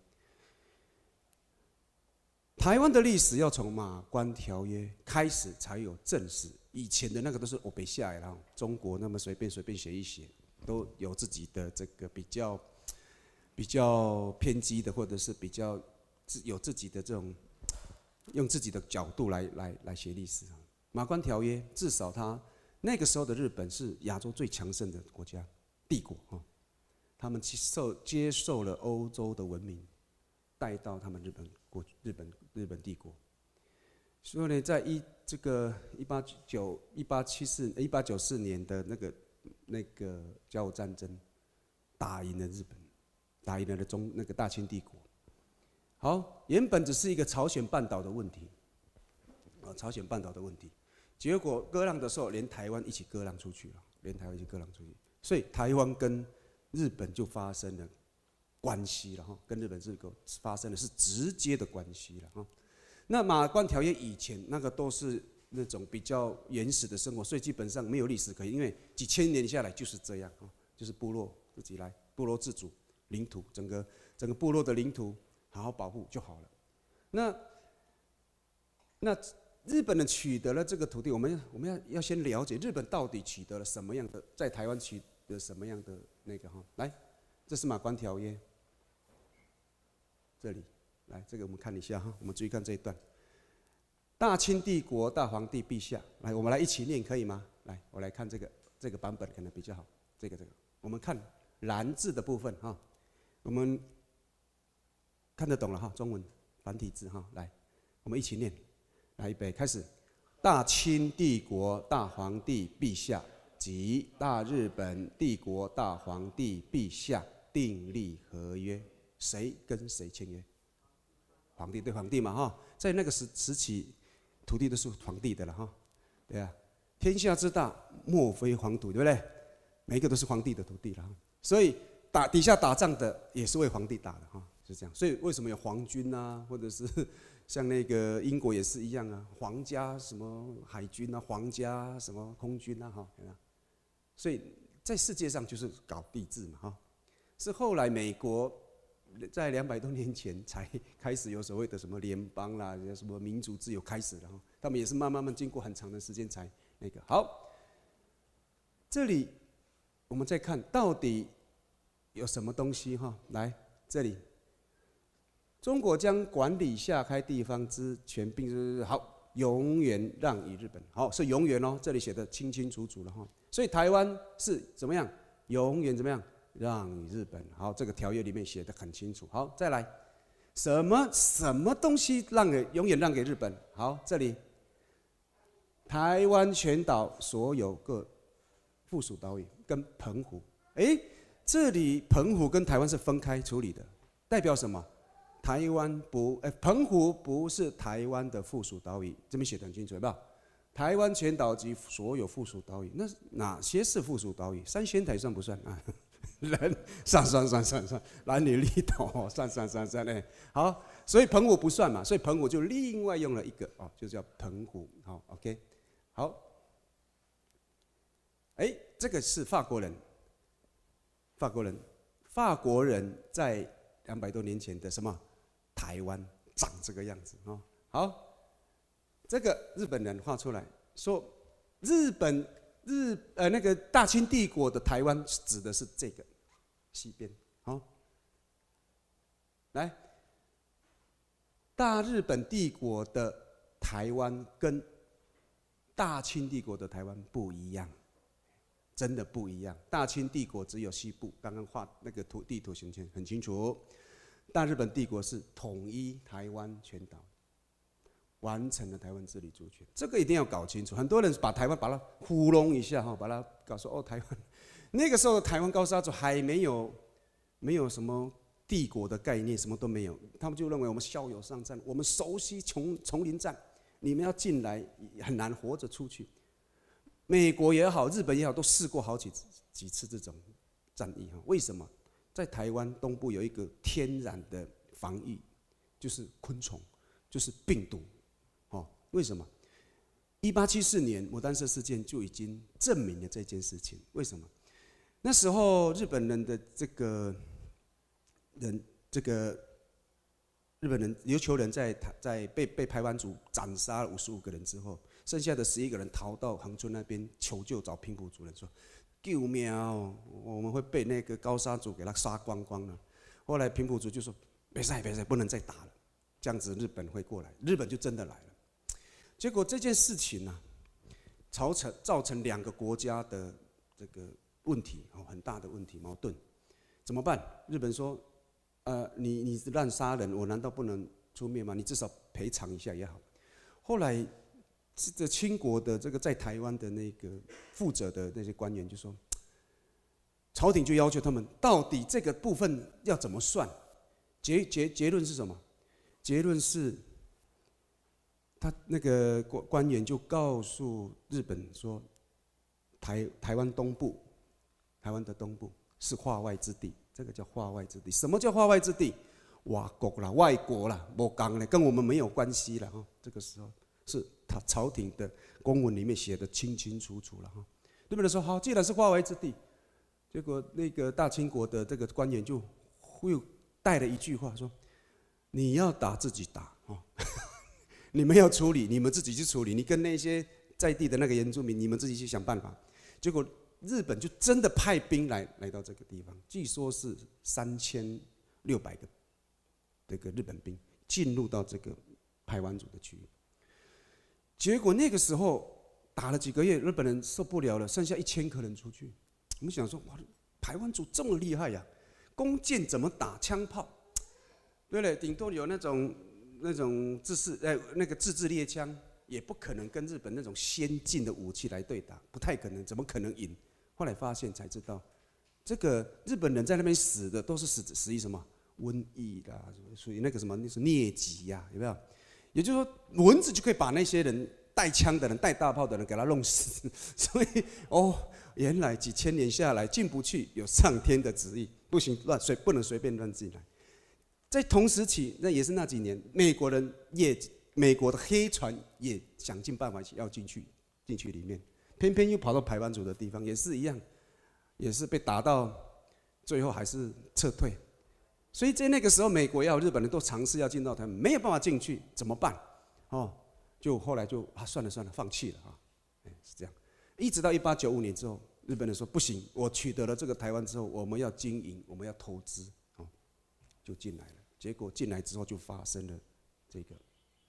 台湾的历史要从马关条约开始才有正史，以前的那个都是欧北下来了，中国那么随便随便写一写，都有自己的这个比较。比较偏激的，或者是比较有自己的这种，用自己的角度来来来写历史。马关条约至少他那个时候的日本是亚洲最强盛的国家帝国哈，他们接受接受了欧洲的文明，带到他们日本国日本日本帝国。所以呢，在一这个一八九一八七四一八九四年的那个那个甲午战争，打赢了日本。打赢了中那个大清帝国。好，原本只是一个朝鲜半岛的问题，啊，朝鲜半岛的问题，结果割让的时候，连台湾一起割让出去了，连台湾一起割让出去，所以台湾跟日本就发生了关系了哈，跟日本这个发生的是直接的关系了哈。那马关条约以前那个都是那种比较原始的生活，所以基本上没有历史可言，因为几千年下来就是这样啊，就是部落自己来，部落自主。领土整个整个部落的领土好好保护就好了。那那日本人取得了这个土地，我们我们要要先了解日本到底取得了什么样的，在台湾取得什么样的那个哈。来，这是马关条约，这里来这个我们看一下哈，我们注意看这一段。大清帝国大皇帝陛下，来我们来一起念可以吗？来，我来看这个这个版本可能比较好。这个这个，我们看蓝字的部分哈。我们看得懂了哈，中文繁体字哈，来，我们一起念，来预备开始。大清帝国大皇帝陛下及大日本帝国大皇帝陛下订立合约，谁跟谁签约？皇帝对皇帝嘛哈，在那个时时期，土地都是皇帝的了哈，对啊，天下之大，莫非黄土，对不对？每一个都是皇帝的土地了哈，所以。打底下打仗的也是为皇帝打的哈，是这样。所以为什么有皇军啊，或者是像那个英国也是一样啊，皇家什么海军啊，皇家什么空军啊哈，所以在世界上就是搞帝制嘛哈。是后来美国在两百多年前才开始有所谓的什么联邦啦，什么民主自由开始了哈。他们也是慢慢慢经过很长的时间才那个好。这里我们再看到底。有什么东西哈？来这里，中国将管理下开地方之权，并是好永远让与日本。好，是永远哦，这里写的清清楚楚了哈。所以台湾是怎么样？永远怎么样让与日本？好，这个条约里面写的很清楚。好，再来，什么什么东西让给永远让给日本？好，这里，台湾全岛所有各附属岛屿跟澎湖，哎。这里澎湖跟台湾是分开处理的，代表什么？台湾不，哎，澎湖不是台湾的附属岛屿，这边写得很清楚，对吧？台湾全岛及所有附属岛屿，那哪些是附属岛屿？三仙台算不算啊？ 人算算算算算，男女力斗，算算算算哎，好，所以澎湖不算嘛，所以澎湖就另外用了一个哦，就叫澎湖，好 ，OK， 好，哎，这个是法国人，法国人，法国人在两百多年前的什么台湾长这个样子啊，好，这个日本人画出来说，日本。日呃那个大清帝国的台湾指的是这个西边，好，来，大日本帝国的台湾跟大清帝国的台湾不一样，真的不一样。大清帝国只有西部，刚刚画那个图地图形成很清楚。大日本帝国是统一台湾全岛。完成了台湾治理主权，这个一定要搞清楚。很多人把台湾把它糊弄一下哈，把它搞说哦，台湾那个时候的台湾高砂族还没有没有什么帝国的概念，什么都没有，他们就认为我们骁勇善战，我们熟悉丛丛林战，你们要进来很难活着出去。美国也好，日本也好，都试过好几几次这种战役哈。为什么？在台湾东部有一个天然的防御，就是昆虫，就是病毒。为什么？一八七四年牡丹社事件就已经证明了这件事情。为什么？那时候日本人的这个人，这个日本人琉球人在在被被排湾族斩杀了五十五个人之后，剩下的十一个人逃到恒春那边求救，找平埔族人说：“救命哦，我们会被那个高砂族给他杀光光了。”后来平埔族就说：“别塞别塞，不能再打了，这样子日本会过来。”日本就真的来了。结果这件事情呢、啊，造成造成两个国家的这个问题，哦，很大的问题矛盾，怎么办？日本说，呃，你你滥杀人，我难道不能出面吗？你至少赔偿一下也好。后来，这清国的这个在台湾的那个负责的那些官员就说，朝廷就要求他们，到底这个部分要怎么算？结结结论是什么？结论是。他那个官员就告诉日本说，台台湾东部，台湾的东部是化外之地，这个叫化外之地。什么叫化外之地？外国啦，外国啦，没讲呢，跟我们没有关系了哈。这个时候是他朝廷的公文里面写的清清楚楚了哈。日本人说好，既然是化外之地，结果那个大清国的这个官员就又带了一句话说：“你要打自己打哦。”你们要处理，你们自己去处理。你跟那些在地的那个原住民，你们自己去想办法。结果日本就真的派兵来来到这个地方，据说是三千六百个这个日本兵进入到这个排湾族的区域。结果那个时候打了几个月，日本人受不了了，剩下一千个人出去。我们想说，哇，排湾族这么厉害呀、啊，弓箭怎么打？枪炮，对不对？顶多有那种。那种自式呃那个自制猎枪也不可能跟日本那种先进的武器来对打，不太可能，怎么可能赢？后来发现才知道，这个日本人在那边死的都是死死于什么瘟疫啦，属于那个什么那是疟疾呀，有没有？也就是说，蚊子就可以把那些人带枪的人、带大炮的人给他弄死。所以哦，原来几千年下来进不去，有上天的旨意，不行乱随不能随便乱进来。在同时期，那也是那几年，美国人也美国的黑船也想尽办法要进去进去里面，偏偏又跑到排湾族的地方，也是一样，也是被打到最后还是撤退。所以在那个时候，美国也好，日本人都尝试要进到台湾，没有办法进去，怎么办？哦，就后来就啊算了算了，放弃了啊，是这样。一直到一八九五年之后，日本人说不行，我取得了这个台湾之后，我们要经营，我们要投资，哦，就进来了。结果进来之后就发生了这个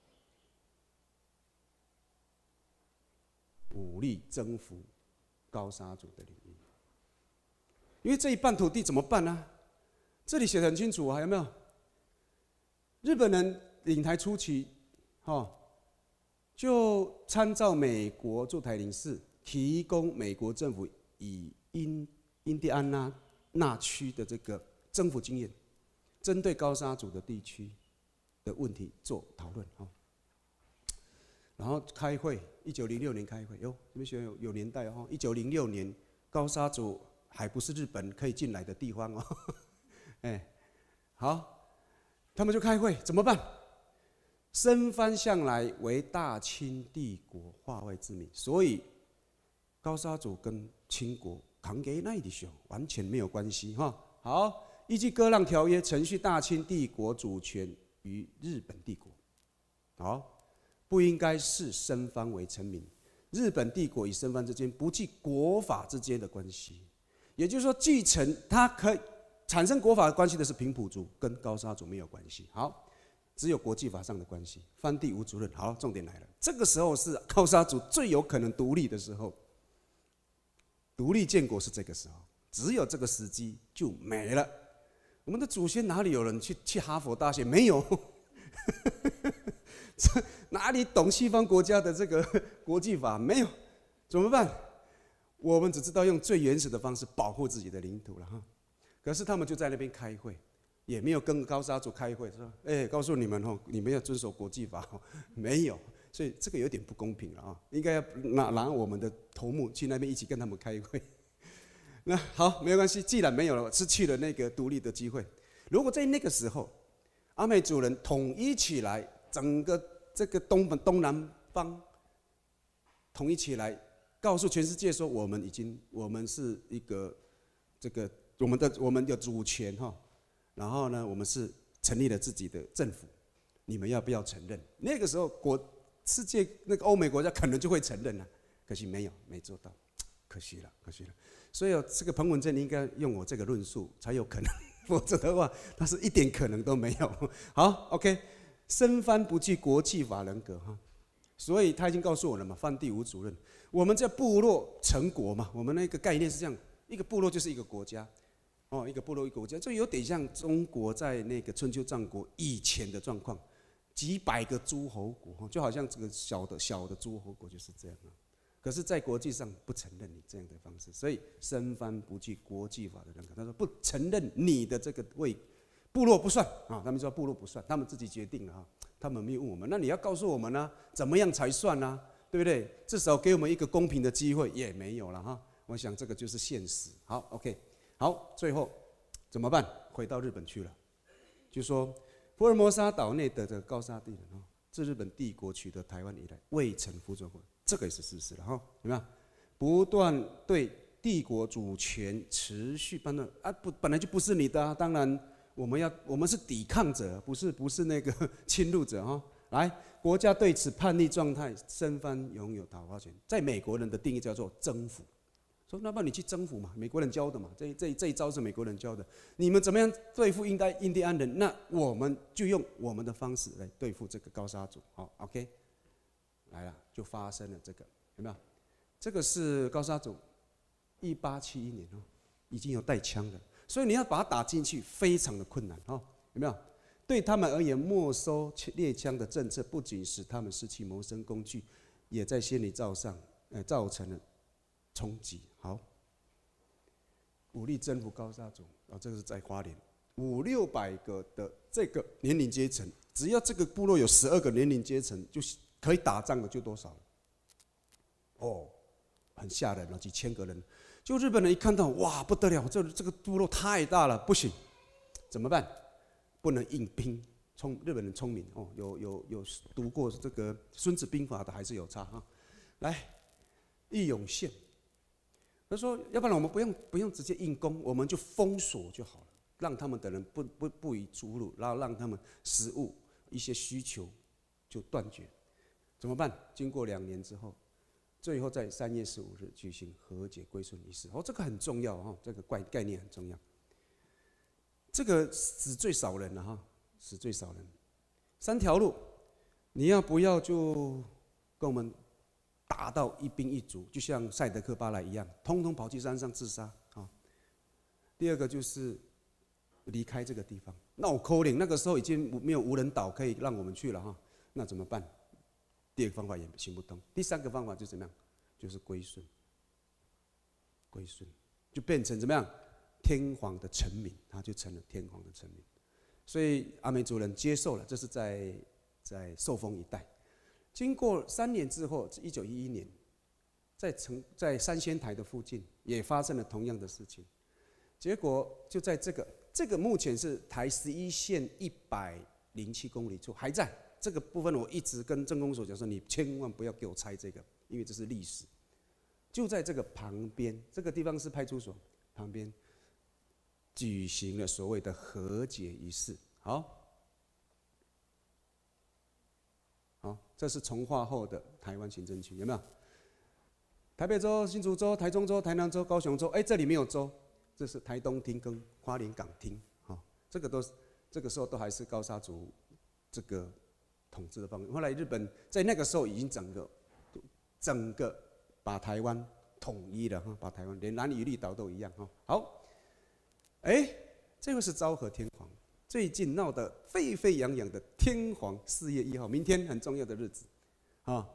武力征服高砂族的领域，因为这一半土地怎么办呢？这里写得很清楚啊，有没有？日本人领台初期，哦，就参照美国驻台领事提供美国政府以印印第安纳纳区的这个征服经验。针对高砂族的地区的问题做讨论，然后开会，一九零六年开会，哟，这边写有有年代哦，一九零六年高砂族还不是日本可以进来的地方哦。哎，好，他们就开会，怎么办？生番向来为大清帝国化外之民，所以高沙族跟清国扛给那的时候完全没有关系哈。好，依据割让条约，承续大清帝国主权于日本帝国。好，不应该视生番为臣民。日本帝国与生番之间不计国法之间的关系，也就是说，继承它可以产生国法的关系的是平埔族，跟高沙族没有关系。好，只有国际法上的关系。番地无主任。好，重点来了，这个时候是高沙族最有可能独立的时候，独立建国是这个时候，只有这个时机就没了。我们的祖先哪里有人去去哈佛大学？没有。哪里懂西方国家的这个国际法？没有，怎么办？我们只知道用最原始的方式保护自己的领土了哈。可是他们就在那边开会，也没有跟高沙族开会说：“哎、欸，告诉你们哦，你们要遵守国际法。”没有，所以这个有点不公平了啊！应该要拿拿我们的头目去那边一起跟他们开会。那好，没有关系，既然没有了，失去了那个独立的机会。如果在那个时候，阿美族人统一起来，整个这个东本东南方统一起来，告诉全世界说，我们已经，我们是一个这个我们的我们的主权哈，然后呢，我们是成立了自己的政府，你们要不要承认？那个时候国世界那个欧美国家可能就会承认了，可惜没有，没做到，可惜了，可惜了。所以这个彭文正应该用我这个论述才有可能，否则的话，他是一点可能都没有。好 ，OK。生番不具国际法人格哈，所以他已经告诉我了嘛，番地无主任。我们这部落成国嘛，我们那个概念是这样，一个部落就是一个国家，哦，一个部落一个国家，这有点像中国在那个春秋战国以前的状况，几百个诸侯国，就好像这个小的小的诸侯国就是这样啊。可是，在国际上不承认你这样的方式，所以生番不具国际法的人格。他说不承认你的这个位。部落不算啊，他们说部落不算，他们自己决定了哈，他们没有问我们，那你要告诉我们呢、啊，怎么样才算呢、啊？对不对？至少给我们一个公平的机会，也没有了哈。我想这个就是现实。好 ，OK， 好，最后怎么办？回到日本去了，就说福尔摩沙岛内的这个高沙地人啊，自日本帝国取得台湾以来，未曾服从过，这个也是事实了哈，有没有？不断对帝国主权持续判断啊，不，本来就不是你的啊，当然。我们要，我们是抵抗者，不是不是那个侵入者哈。来，国家对此叛逆状态，生番拥有讨伐权。在美国人的定义叫做征服，说那么你去征服嘛，美国人教的嘛，这这这一招是美国人教的。你们怎么样对付印第印第安人？那我们就用我们的方式来对付这个高沙族。好 ，OK， 来了，就发生了这个，有没有？这个是高沙族，一八七一年哦，已经有带枪的。所以你要把它打进去，非常的困难哈，有没有？对他们而言，没收猎枪的政策不仅使他们失去谋生工具，也在心理造上，呃，造成了冲击。好，武力征服高沙族，啊，这个是在花莲，五六百个的这个年龄阶层，只要这个部落有十二个年龄阶层，就可以打仗的就多少了？哦，很吓人了，几千个人。就日本人一看到，哇，不得了，这这个部落太大了，不行，怎么办？不能硬拼。聪日本人聪明哦，有有有读过这个《孙子兵法》的还是有差哈。来，义勇县，他说，要不然我们不用不用直接硬攻，我们就封锁就好了，让他们的人不不不予逐入，然后让他们食物一些需求就断绝。怎么办？经过两年之后。最后在三月十五日举行和解归顺仪式，哦，这个很重要哈，这个概概念很重要。这个死最少人了哈，死最少人。三条路，你要不要就跟我们打到一兵一卒，就像赛德克巴莱一样，通通跑去山上自杀啊。第二个就是离开这个地方。那我扣零，那个时候已经没有无人岛可以让我们去了哈，那怎么办？第二个方法也行不通，第三个方法就是怎么样？就是归顺，归顺就变成怎么样？天皇的臣民，他就成了天皇的臣民。所以阿美族人接受了，这是在在寿丰一带。经过三年之后，一九一一年，在城在三仙台的附近也发生了同样的事情。结果就在这个这个目前是台十一线一百零七公里处还在这个部分，我一直跟镇公所讲说，你千万不要给我拆这个，因为这是历史。就在这个旁边，这个地方是派出所旁边，举行了所谓的和解仪式。好，好，这是重划后的台湾行政区，有没有？台北州、新竹州、台中州、台南州、高雄州，哎，这里没有州，这是台东厅跟花莲港厅，哈，这个都是这个时候都还是高沙族这个统治的方面。后来日本在那个时候已经整个整个把台湾统一了哈，把台湾连兰屿绿岛都一样哈。好，哎，这个是昭和天皇，最近闹得沸沸扬扬的天皇四月一号，明天很重要的日子，啊。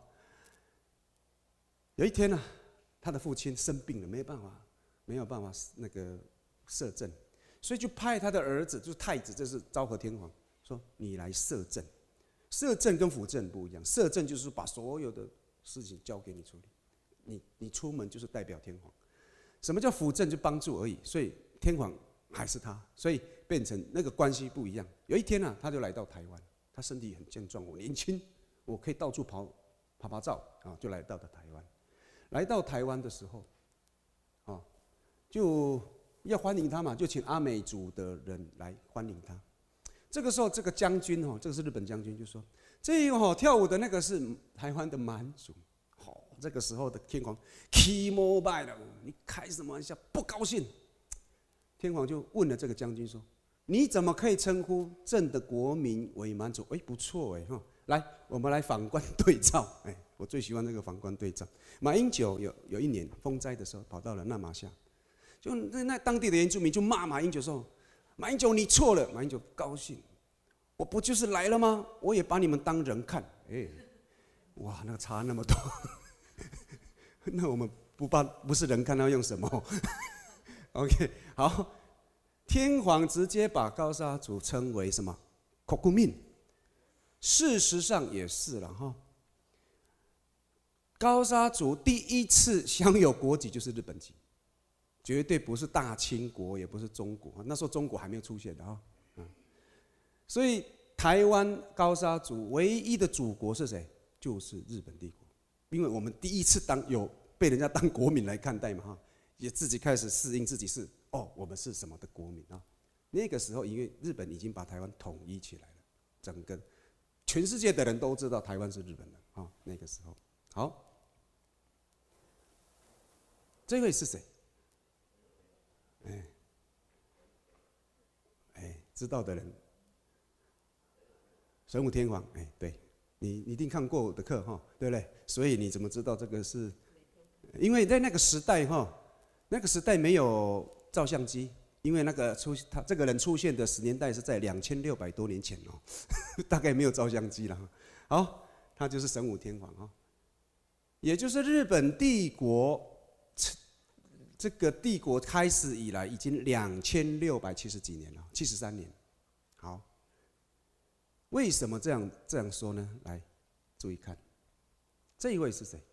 有一天呢、啊，他的父亲生病了，没有办法，没有办法那个摄政，所以就派他的儿子，就是太子，这是昭和天皇，说你来摄政。摄政跟辅政不一样，摄政就是把所有的事情交给你处理，你你出门就是代表天皇。什么叫辅政？就帮助而已。所以天皇还是他，所以变成那个关系不一样。有一天呢、啊，他就来到台湾，他身体很健壮，我年轻，我可以到处跑跑跑照啊，就来到了台湾。来到台湾的时候，啊，就要欢迎他嘛，就请阿美族的人来欢迎他。这个时候，这个将军哦，这个是日本将军，就说：“这个哦，跳舞的那个是台湾的蛮族。”好，这个时候的天皇气膜拜了，你开什么玩笑？不高兴。天皇就问了这个将军说：“你怎么可以称呼朕的国民为蛮族？”哎，不错哎哈，来，我们来反观对照，哎。我最喜欢那个反观对照。马英九有有一年风灾的时候，跑到了那马夏，就那那当地的原住民就骂马英九说：“马英九你错了。”马英九不高兴，我不就是来了吗？我也把你们当人看。哎，哇，那个差那么多。那我们不把不是人看，要用什么 ？OK， 好，天皇直接把高沙族称为什么？国民，事实上也是了哈。高沙族第一次享有国籍就是日本籍，绝对不是大清国，也不是中国。那时候中国还没有出现的啊。所以台湾高沙族唯一的祖国是谁？就是日本帝国，因为我们第一次当有被人家当国民来看待嘛哈，也自己开始适应自己是哦，我们是什么的国民啊？那个时候，因为日本已经把台湾统一起来了，整个全世界的人都知道台湾是日本的啊。那个时候，好。这位是谁？哎，哎，知道的人，神武天皇。哎，对，你一定看过我的课哈，对不对？所以你怎么知道这个是？因为在那个时代哈，那个时代没有照相机，因为那个出他这个人出现的时年代是在两千六百多年前哦，大概没有照相机了。好，他就是神武天皇啊，也就是日本帝国。这个帝国开始以来已经两千六百七十几年了，七十三年。好，为什么这样这样说呢？来，注意看，这一位是谁？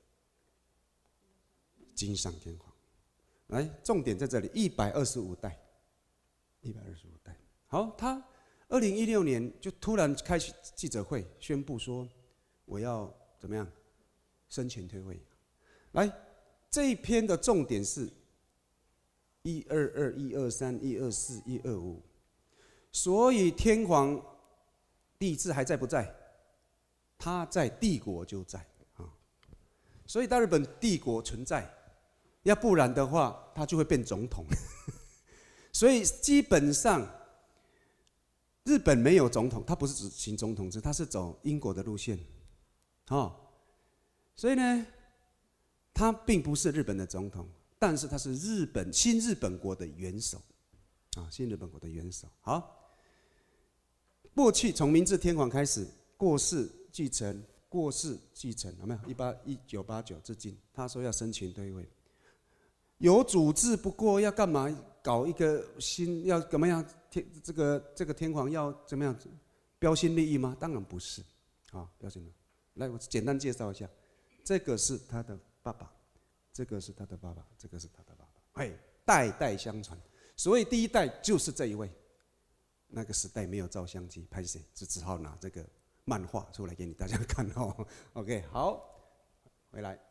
金上天皇。来，重点在这里，一百二十五代，一百二十五代。好，他二零一六年就突然开记者会，宣布说我要怎么样申请退位。来，这一篇的重点是。一二二、一二三、一二四、一二五，所以天皇帝制还在不在？他在，帝国就在啊。所以大日本帝国存在，要不然的话，他就会变总统。所以基本上，日本没有总统，他不是执行总统制，他是走英国的路线，啊。所以呢，他并不是日本的总统。但是他是日本新日本国的元首，啊，新日本国的元首。好，过去从明治天皇开始，过世继承，过世继承，有没有？一八一九八九至今，他说要申请退位，有组织不过要干嘛？搞一个新要怎么样？天这个这个天皇要怎么样？标新立异吗？当然不是，啊，标新立异。来，我简单介绍一下，这个是他的爸爸。这个是他的爸爸，这个是他的爸爸。 哎，代代相传。所谓第一代就是这一位。那个时代没有照相机，拍摄就只好拿这个漫画出来给你大家看哦。OK， 好，回来。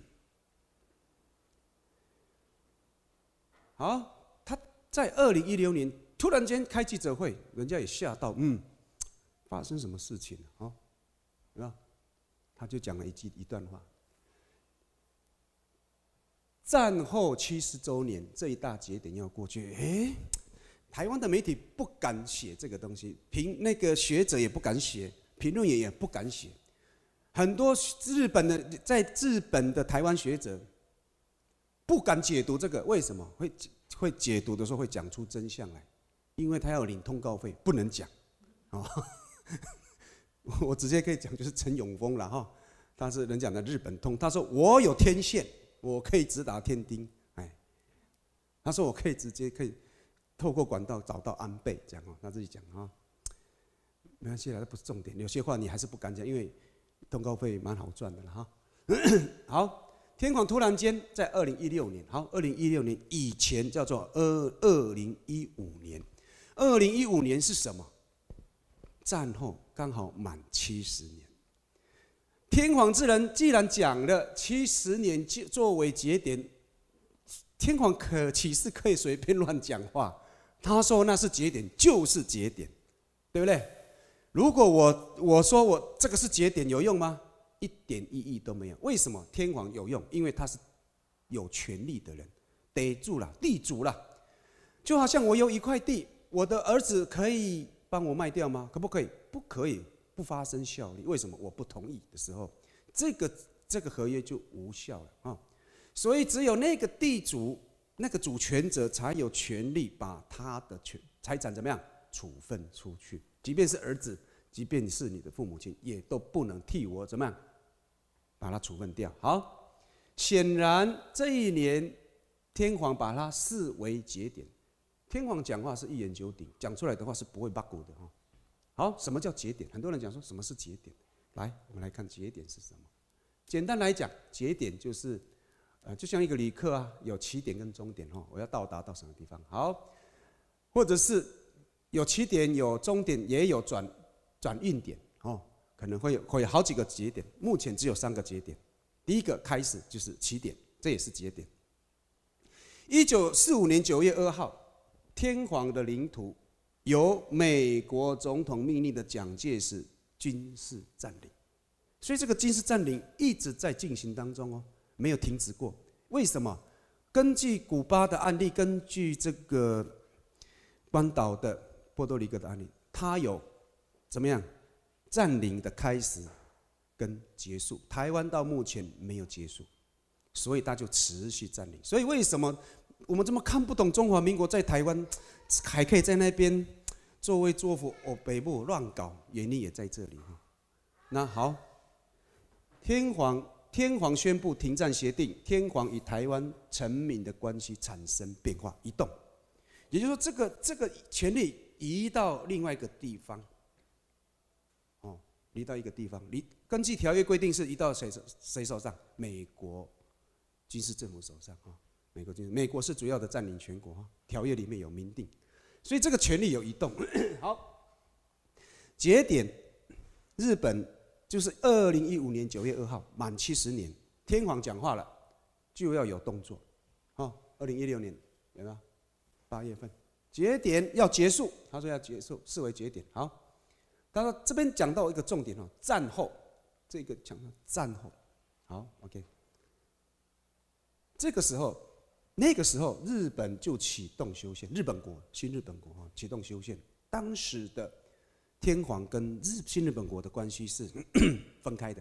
好，他在二零一六年突然间开记者会，人家也吓到，嗯，发生什么事情了？哦，对吧？他就讲了一句一段话：战后七十周年这一大节点要过去，哎。台湾的媒体不敢写这个东西，评那个学者也不敢写，评论员也不敢写。很多日本的在日本的台湾学者不敢解读这个，为什么会会解读的时候会讲出真相来？因为他要领通告费，不能讲。哦，我直接可以讲，就是陈永峰了哈，他是人讲的日本通，他说我有天线，我可以直达天丁，哎，他说我可以直接可以。透过管道找到安倍，讲哦，他自己讲啊，没关系啦，那不是重点。有些话你还是不敢讲，因为通告费蛮好赚的了哈。好，天皇突然间在二零一六年，好，二零一六年以前叫做二二零一五年，二零一五年是什么？战后刚好满七十年。天皇之人既然讲了七十年作为节点，天皇可岂是可以随便乱讲话？他说那是节点，就是节点，对不对？如果我我说我这个是节点，有用吗？一点意义都没有。为什么天皇有用？因为他是有权利的人，得住了，地主了。就好像我有一块地，我的儿子可以帮我卖掉吗？可不可以？不可以，不发生效力。为什么？我不同意的时候，这个这个合约就无效了啊。所以只有那个地主。那个主权者才有权利把他的权财产怎么样处分出去，即便是儿子，即便是你的父母亲，也都不能替我怎么样把它处分掉。好，显然这一年天皇把它视为节点。天皇讲话是一言九鼎，讲出来的话是不会八股的哈。好，什么叫节点？很多人讲说什么是节点？来，我们来看节点是什么。简单来讲，节点就是。呃，就像一个旅客啊，有起点跟终点哦，我要到达到什么地方？好，或者是有起点、有终点，也有转转运点哦，可能会有会有好几个节点。目前只有三个节点，第一个开始就是起点，这也是节点。一九四五年九月二号，天皇的领土由美国总统命令的蒋介石军事占领，所以这个军事占领一直在进行当中哦。没有停止过，为什么？根据古巴的案例，根据这个关岛的波多黎各的案例，它有怎么样占领的开始跟结束？台湾到目前没有结束，所以它就持续占领。所以为什么我们这么看不懂中华民国在台湾还可以在那边作威作福、哦北部乱搞？原因也在这里哈。那好，天皇。天皇宣布停战协定，天皇与台湾臣民的关系产生变化移动，也就是说，这个这个权力移到另外一个地方，哦，移到一个地方，移根据条约规定是移到谁手谁手上？美国军事政府手上啊，美国军事，美国是主要的占领全国啊，条约里面有明定，所以这个权力有移动。好，节点，日本。就是二零一五年九月二号满七十年，天皇讲话了，就要有动作。好，二零一六年有没有？八月份节点要结束，他说要结束，视为节点。好，他说这边讲到一个重点哦，战后这个讲到战后，好 ，OK。这个时候，那个时候日本就启动修宪，日本国新日本国啊启动修宪，当时的。天皇跟日新日本国的关系是分开的。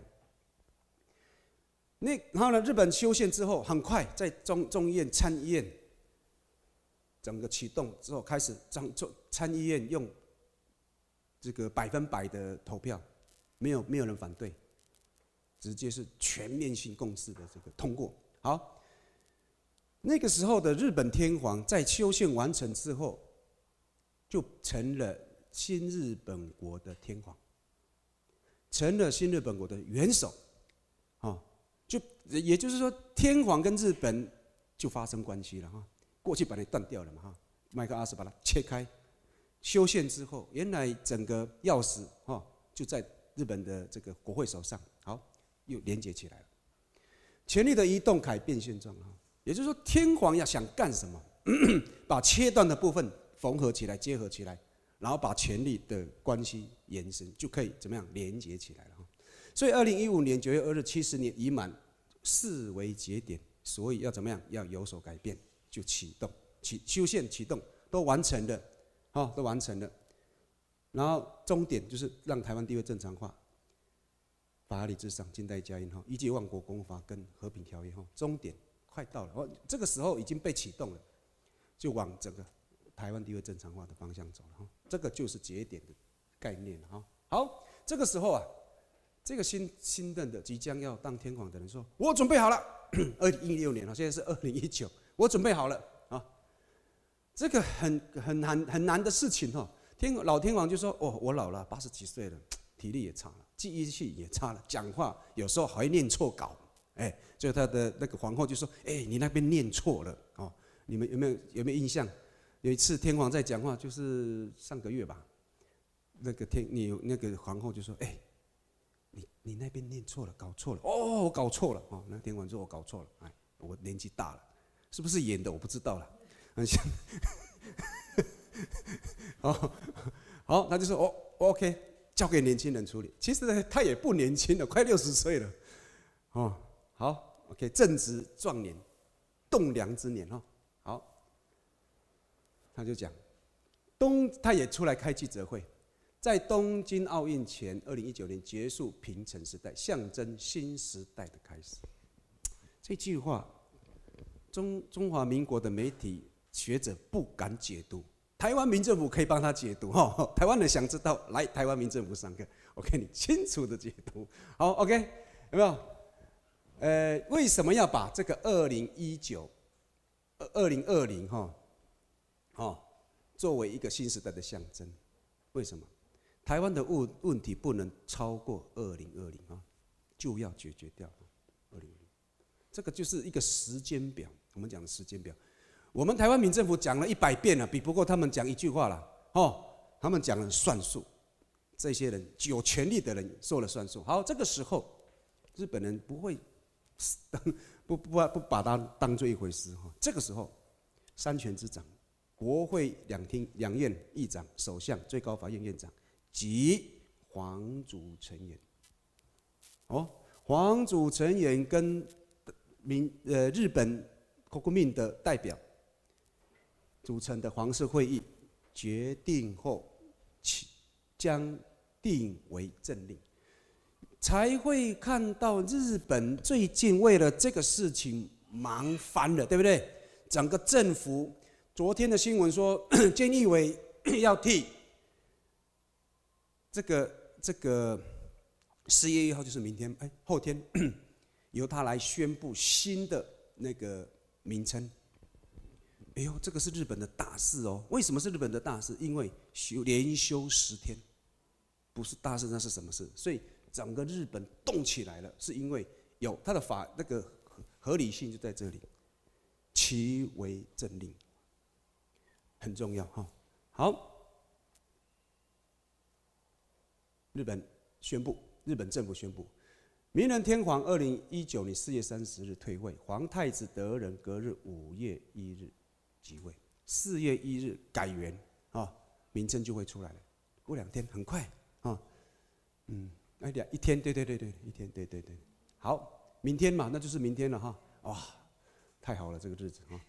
那然后呢？日本修宪之后，很快在众众议院、参议院整个启动之后，开始参参议院用这个百分百的投票，没有没有人反对，直接是全面性共识的这个通过。好，那个时候的日本天皇在修宪完成之后，就成了。新日本国的天皇成了新日本国的元首，啊，就也就是说，天皇跟日本就发生关系了哈。过去把你断掉了嘛哈，麦克阿瑟把它切开，修宪之后，原来整个钥匙哈就在日本的这个国会手上，好，又连接起来了。权力的移动改变现状哈，也就是说，天皇要想干什么，把切断的部分缝合起来、结合起来，然后把权力的关系延伸，就可以怎么样连接起来了哈。所以，二零一五年九月二日，七十年已满，视为节点，所以要怎么样？要有所改变，就启动、启修宪启动，都完成了，哦，都完成了。然后终点就是让台湾地位正常化，法理至上，近代佳音哈，依据万国公法跟和平条约哈，终点快到了，哦，这个时候已经被启动了，就往整个台湾地位正常化的方向走了哈，这个就是节点的概念了哈。好，这个时候啊。这个新新任的即将要当天皇的人说：“我准备好了。”二零一六年了，现在是二零一九，我准备好了啊！这个很很难很难的事情哈。天老天王就说：“哦，我老了，八十几岁了，体力也差了，记忆力也差了，讲话有时候还会念错稿。”哎，所以他的那个皇后就说：“哎，你那边念错了哦。”你们有没有有没有印象？有一次天皇在讲话，就是上个月吧，那个天你那个皇后就说：“哎。”你你那边念错了，搞错了哦，我搞错了哦。那天晚说我搞错了，哎，我年纪大了，是不是演的我不知道了，很像。好，好，他就说哦 ，OK， 交给年轻人处理。其实呢，他也不年轻了，快六十岁了，哦，好 ，OK， 正值壮年，栋梁之年哈。好，他就讲东，他也出来开记者会。在东京奥运前，二零一九年结束平成时代，象征新时代的开始。这句话，中中华民国的媒体学者不敢解读，台湾民政府可以帮他解读哈。台湾人想知道，来台湾民政府上课，我给你清楚的解读。好 ，OK， 有没有？呃，为什么要把这个二零一九、二零二零哈，哦，作为一个新时代的象征？为什么？台湾的问问题不能超过二零二零啊，就要解决掉。二零二零，这个就是一个时间表。我们讲的时间表，我们台湾民政府讲了一百遍了，比不过他们讲一句话了。哦，他们讲了算数，这些人有权力的人说了算数。好，这个时候日本人不会不不不把它当做一回事哈。这个时候，三权之长，国会两厅两院议长、首相、最高法院院长。及皇族成员，哦，皇族成员跟民呃日本国民的代表组成的皇室会议决定后，将定为政令，才会看到日本最近为了这个事情忙翻了，对不对？整个政府昨天的新闻说，菅义伟要替。这个这个四月一号就是明天，哎，后天由他来宣布新的那个名称。哎呦，这个是日本的大事哦！为什么是日本的大事？因为休连休十天，不是大事，那是什么事？所以整个日本动起来了，是因为有它的法那个合理性就在这里，其为政令，很重要哈。好。日本宣布，日本政府宣布，明仁天皇二零一九年四月三十日退位，皇太子德仁隔日五月一日即位，四月一日改元啊，名称就会出来了。过两天很快啊，嗯，哎两一天，对对对对，一天，对对对，好，明天嘛，那就是明天了哈，哇，太好了这个日子啊，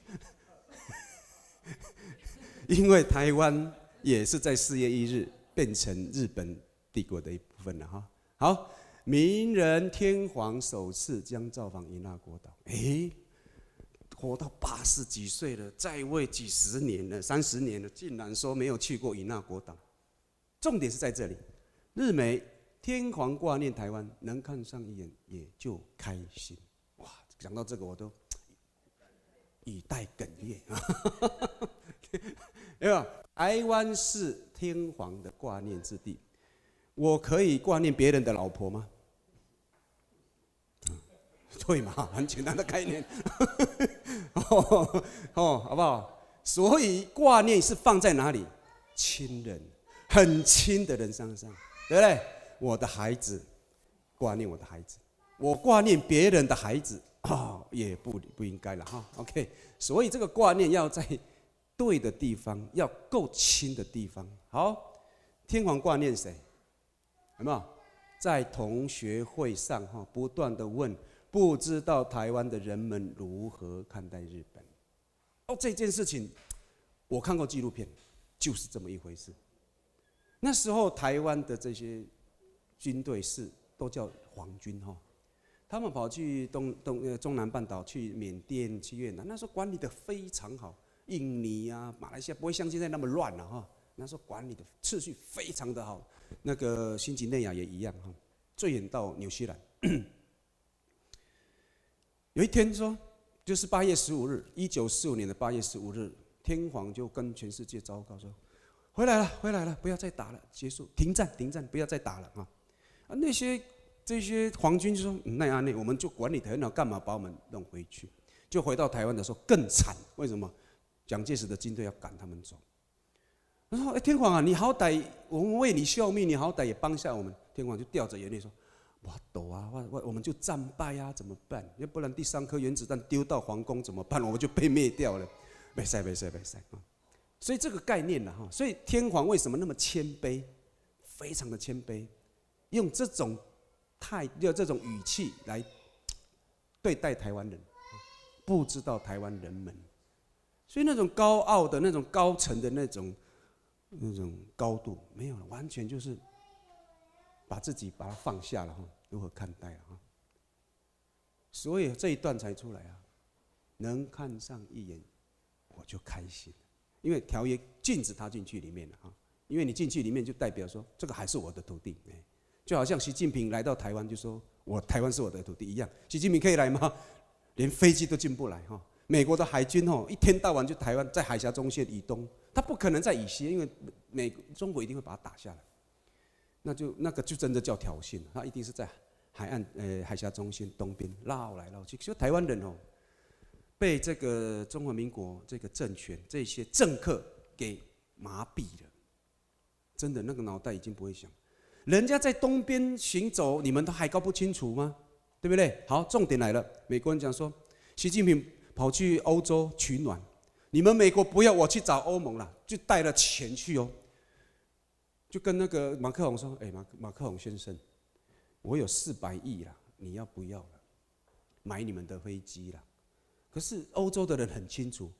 因为台湾也是在四月一日变成日本帝国的一部分了哈。好，明仁天皇首次将造访与那国岛，哎，活到八十几岁了，在位几十年了，三十年了，竟然说没有去过与那国岛。重点是在这里，日美天皇挂念台湾，能看上一眼也就开心。哇，讲到这个我都语带哽咽啊，对吧？台湾是天皇的挂念之地。我可以挂念别人的老婆吗？ 对嘛，很简单的概念。哦哦，好不好？所以挂念是放在哪里？亲人，很亲的人身上，对不对？我的孩子，挂念我的孩子，我挂念别人的孩子，哦，也不不应该了哈。OK， 所以这个挂念要在对的地方，要够亲的地方。好，天皇挂念谁？有没有？在同学会上哈，不断的问，不知道台湾的人们如何看待日本？哦，这件事情我看过纪录片，就是这么一回事。那时候台湾的这些军队是都叫皇军哈，他们跑去东东呃中南半岛，去缅甸、去越南，那时候管理的非常好。印尼啊、马来西亚不会像现在那么乱了哈，那时候管理的秩序非常的好。那个新几内亚也一样哈，最远到纽西兰。有一天说，就是八月十五日，一九四五年的八月十五日，天皇就跟全世界昭告说，回来了，回来了，不要再打了，结束，停战，停战，不要再打了啊！啊，那些这些皇军就说，嗯，那样那我们就管理得很好，干嘛把我们弄回去？就回到台湾的时候更惨，为什么？蒋介石的军队要赶他们走。他说：“哎，天皇啊，你好歹我们为你效命，你好歹也帮下我们。”天皇就掉着眼泪说：“我抖啊，我我我们就战败啊，怎么办？要不然第三颗原子弹丢到皇宫怎么办？我们就被灭掉了。没事没事没事啊！所以这个概念呢，哈，所以天皇为什么那么谦卑，非常的谦卑，用这种态，用这种语气来对待台湾人，不知道台湾人们。”所以那种高傲的、那种高层的那种、那种高度没有了，完全就是把自己把它放下了哈，如何看待了哈？所以这一段才出来啊，能看上一眼我就开心，因为条约禁止他进去里面了哈，因为你进去里面就代表说这个还是我的土地，就好像习近平来到台湾就说我台湾是我的土地一样，习近平可以来吗？连飞机都进不来哈。美国的海军哦，一天到晚就台湾在海峡中线以东，他不可能在以西，因为美中国一定会把它打下来，那就那个就真的叫挑衅，他一定是在海岸呃海峡中线东边绕来绕去。就台湾人哦，被这个中华民国这个政权这些政客给麻痹了，真的那个脑袋已经不会想，人家在东边行走，你们都还搞不清楚吗？对不对？好，重点来了，美国人讲说，习近平跑去欧洲取暖，你们美国不要，我去找欧盟了，就带了钱去哦，就跟那个马克宏说：“哎，马马克宏先生，我有四百亿啦，你要不要了？买你们的飞机啦。”可是欧洲的人很清楚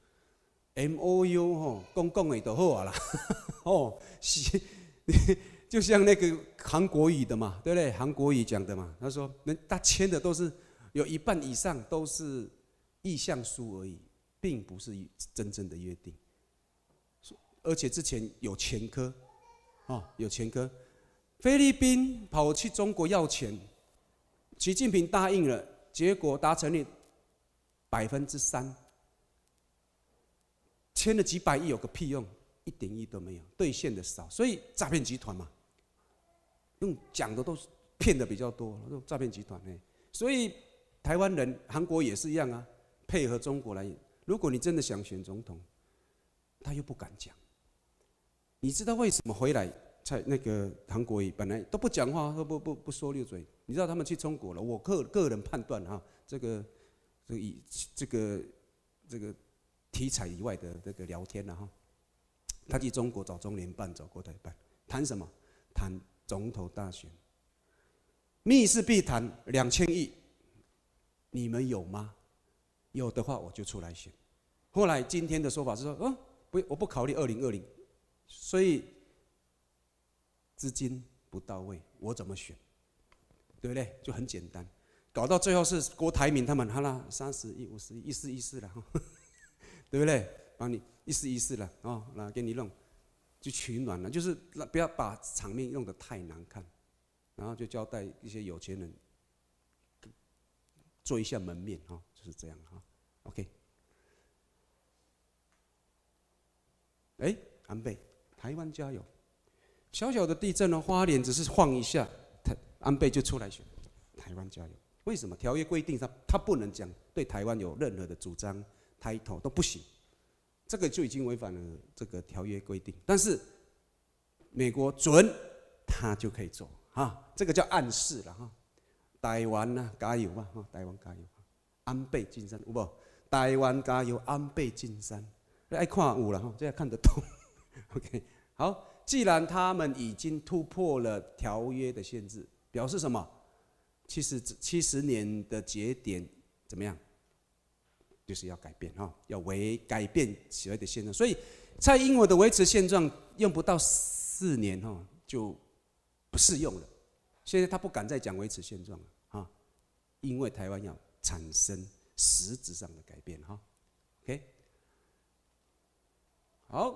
，M O U 吼，公共的就好啊啦，哦，是，就像那个韩国语的嘛，对不对？韩国语讲的嘛，他说，人他签的都是有一半以上都是意向书而已，并不是真正的约定。而且之前有前科，哦，有前科，菲律宾跑去中国要钱，习近平答应了，结果达成了百分之三，签了几百亿有个屁用，一点意义都没有，兑现的少，所以诈骗集团嘛，用讲的都是骗的比较多，诈骗集团呢，所以台湾人、韩国也是一样啊。配合中国来，如果你真的想选总统，他又不敢讲。你知道为什么回来？在那个韩国瑜本来都不讲话，都不不不说溜嘴。你知道他们去中国了，我个个人判断哈，这个这个以这个这个题材以外的这个聊天了哈，他去中国找中联办，找国台办，谈什么？谈总统大选，密室必谈两千亿，你们有吗？有的话我就出来选。后来今天的说法是说，哦，不，我不考虑二零二零，所以资金不到位，我怎么选？对不对？就很简单，搞到最后是郭台铭他们，好啦，三十亿、五十亿，一四一四了，对不对？帮你一四一四了，哦，那给你弄，就取暖了，就是不要把场面弄得太难看，然后就交代一些有钱人做一下门面，哈。就是这样哈 ，OK。哎，安倍，台湾加油！小小的地震哦，花莲只是晃一下，台安倍就出来选，台湾加油。 为什么？条约规定他他不能讲对台湾有任何的主张、title都不行，这个就已经违反了这个条约规定。但是美国准，他就可以做啊，这个叫暗示了哈。台湾啊，加油吧！哈，台湾加油，安倍晋三有无？台湾加油，安倍晋三。爱看有了哈，这样看得懂。OK， 好，既然他们已经突破了条约的限制，表示什么？七十七十年的节点怎么样？就是要改变哈，要维改变所谓的现状。所以蔡英文的维持现状用不到四年哈，就不适用了。现在他不敢再讲维持现状了哈，因为台湾要产生实质上的改变哈。OK。好，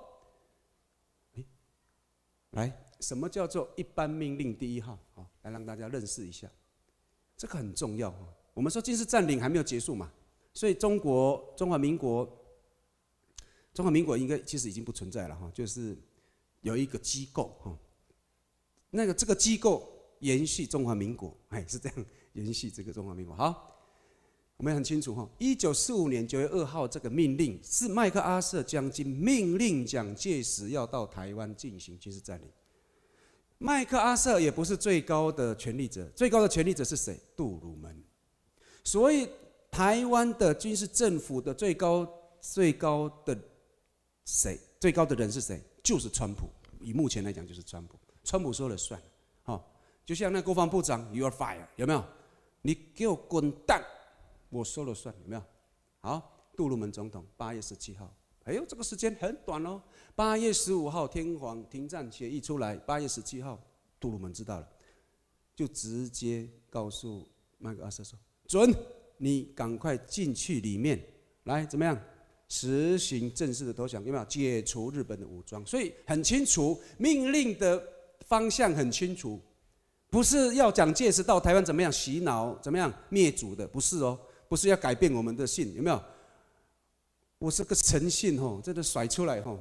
来，什么叫做一般命令第一号？好，来让大家认识一下，这个很重要。我们说军事占领还没有结束嘛，所以中国中华民国，中华民国应该其实已经不存在了哈，就是有一个机构哈，那个这个机构延续中华民国，哎，是这样延续这个中华民国。好。我们很清楚哈，一九四五年九月二号这个命令是麦克阿瑟将军命令蒋介石要到台湾进行军事占领。麦克阿瑟也不是最高的权力者，最高的权力者是谁？杜鲁门。所以台湾的军事政府的最高最高的谁？最高的人是谁？就是川普。以目前来讲，就是川普。川普说了算。好，就像那国防部长 ，You are fired， 有没有？你给我滚蛋！我说了算，有没有？好，杜鲁门总统八月十七号，哎呦，这个时间很短哦。八月十五号，天皇停战协议出来，八月十七号，杜鲁门知道了，就直接告诉麦克阿瑟说：“准，你赶快进去里面来，怎么样？实行正式的投降，有没有？解除日本的武装。所以很清楚，命令的方向很清楚，不是要蒋介石到台湾怎么样洗脑，怎么样灭族的，不是哦。”不是要改变我们的信，有没有？我是个诚信吼，真的甩出来吼，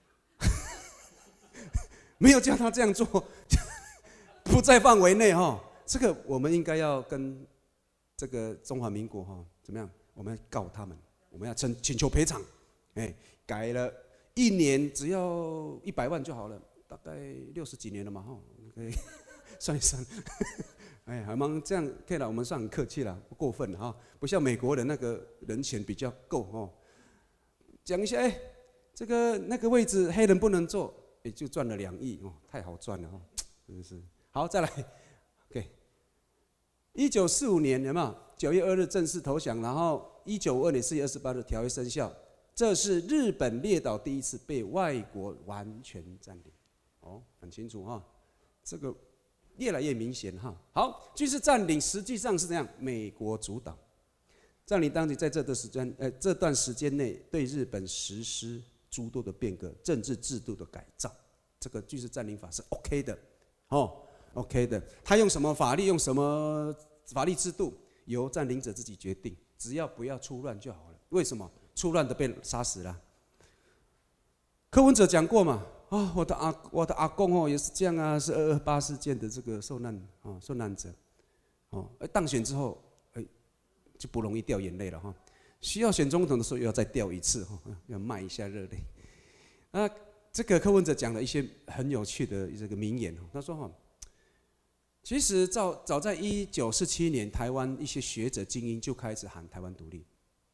没有叫他这样做，不在范围内哈。这个我们应该要跟这个中华民国哈怎么样？我们要告他们，我们要请请求赔偿。哎，改了一年只要一百万就好了，大概六十几年了嘛哈，可以算一算。哎，好吗？这样可以了，我们算很客气了，不过分了哈，不像美国人那个人权比较够哦。讲一下，哎，这个那个位置黑人不能坐，也就赚了两亿哦，太好赚了哦，真的是。好，再来 ，OK。一九四五年有没有？九月二日正式投降，然后一九五二年四月二十八日条约生效，这是日本列岛第一次被外国完全占领。哦，很清楚哈，这个。越来越明显哈。好，军事占领实际上是怎样？美国主导占领当局，在这段时间，呃，这段时间内对日本实施诸多的变革、政治制度的改造。这个军事占领法是 OK 的，哦 ，OK 的。他用什么法律，用什么法律制度，由占领者自己决定，只要不要出乱就好了。为什么？出乱的被杀死了。柯文哲讲过嘛？啊，我的阿我的阿公哦也是这样啊，是二二八事件的这个受难啊受难者，哦，当选之后，哎，就不容易掉眼泪了哈。需要选总统的时候又要再掉一次哈，要卖一下热泪。啊，这个柯文哲讲了一些很有趣的这个名言，他说哈，其实早早在一九四七年，台湾一些学者精英就开始喊台湾独立。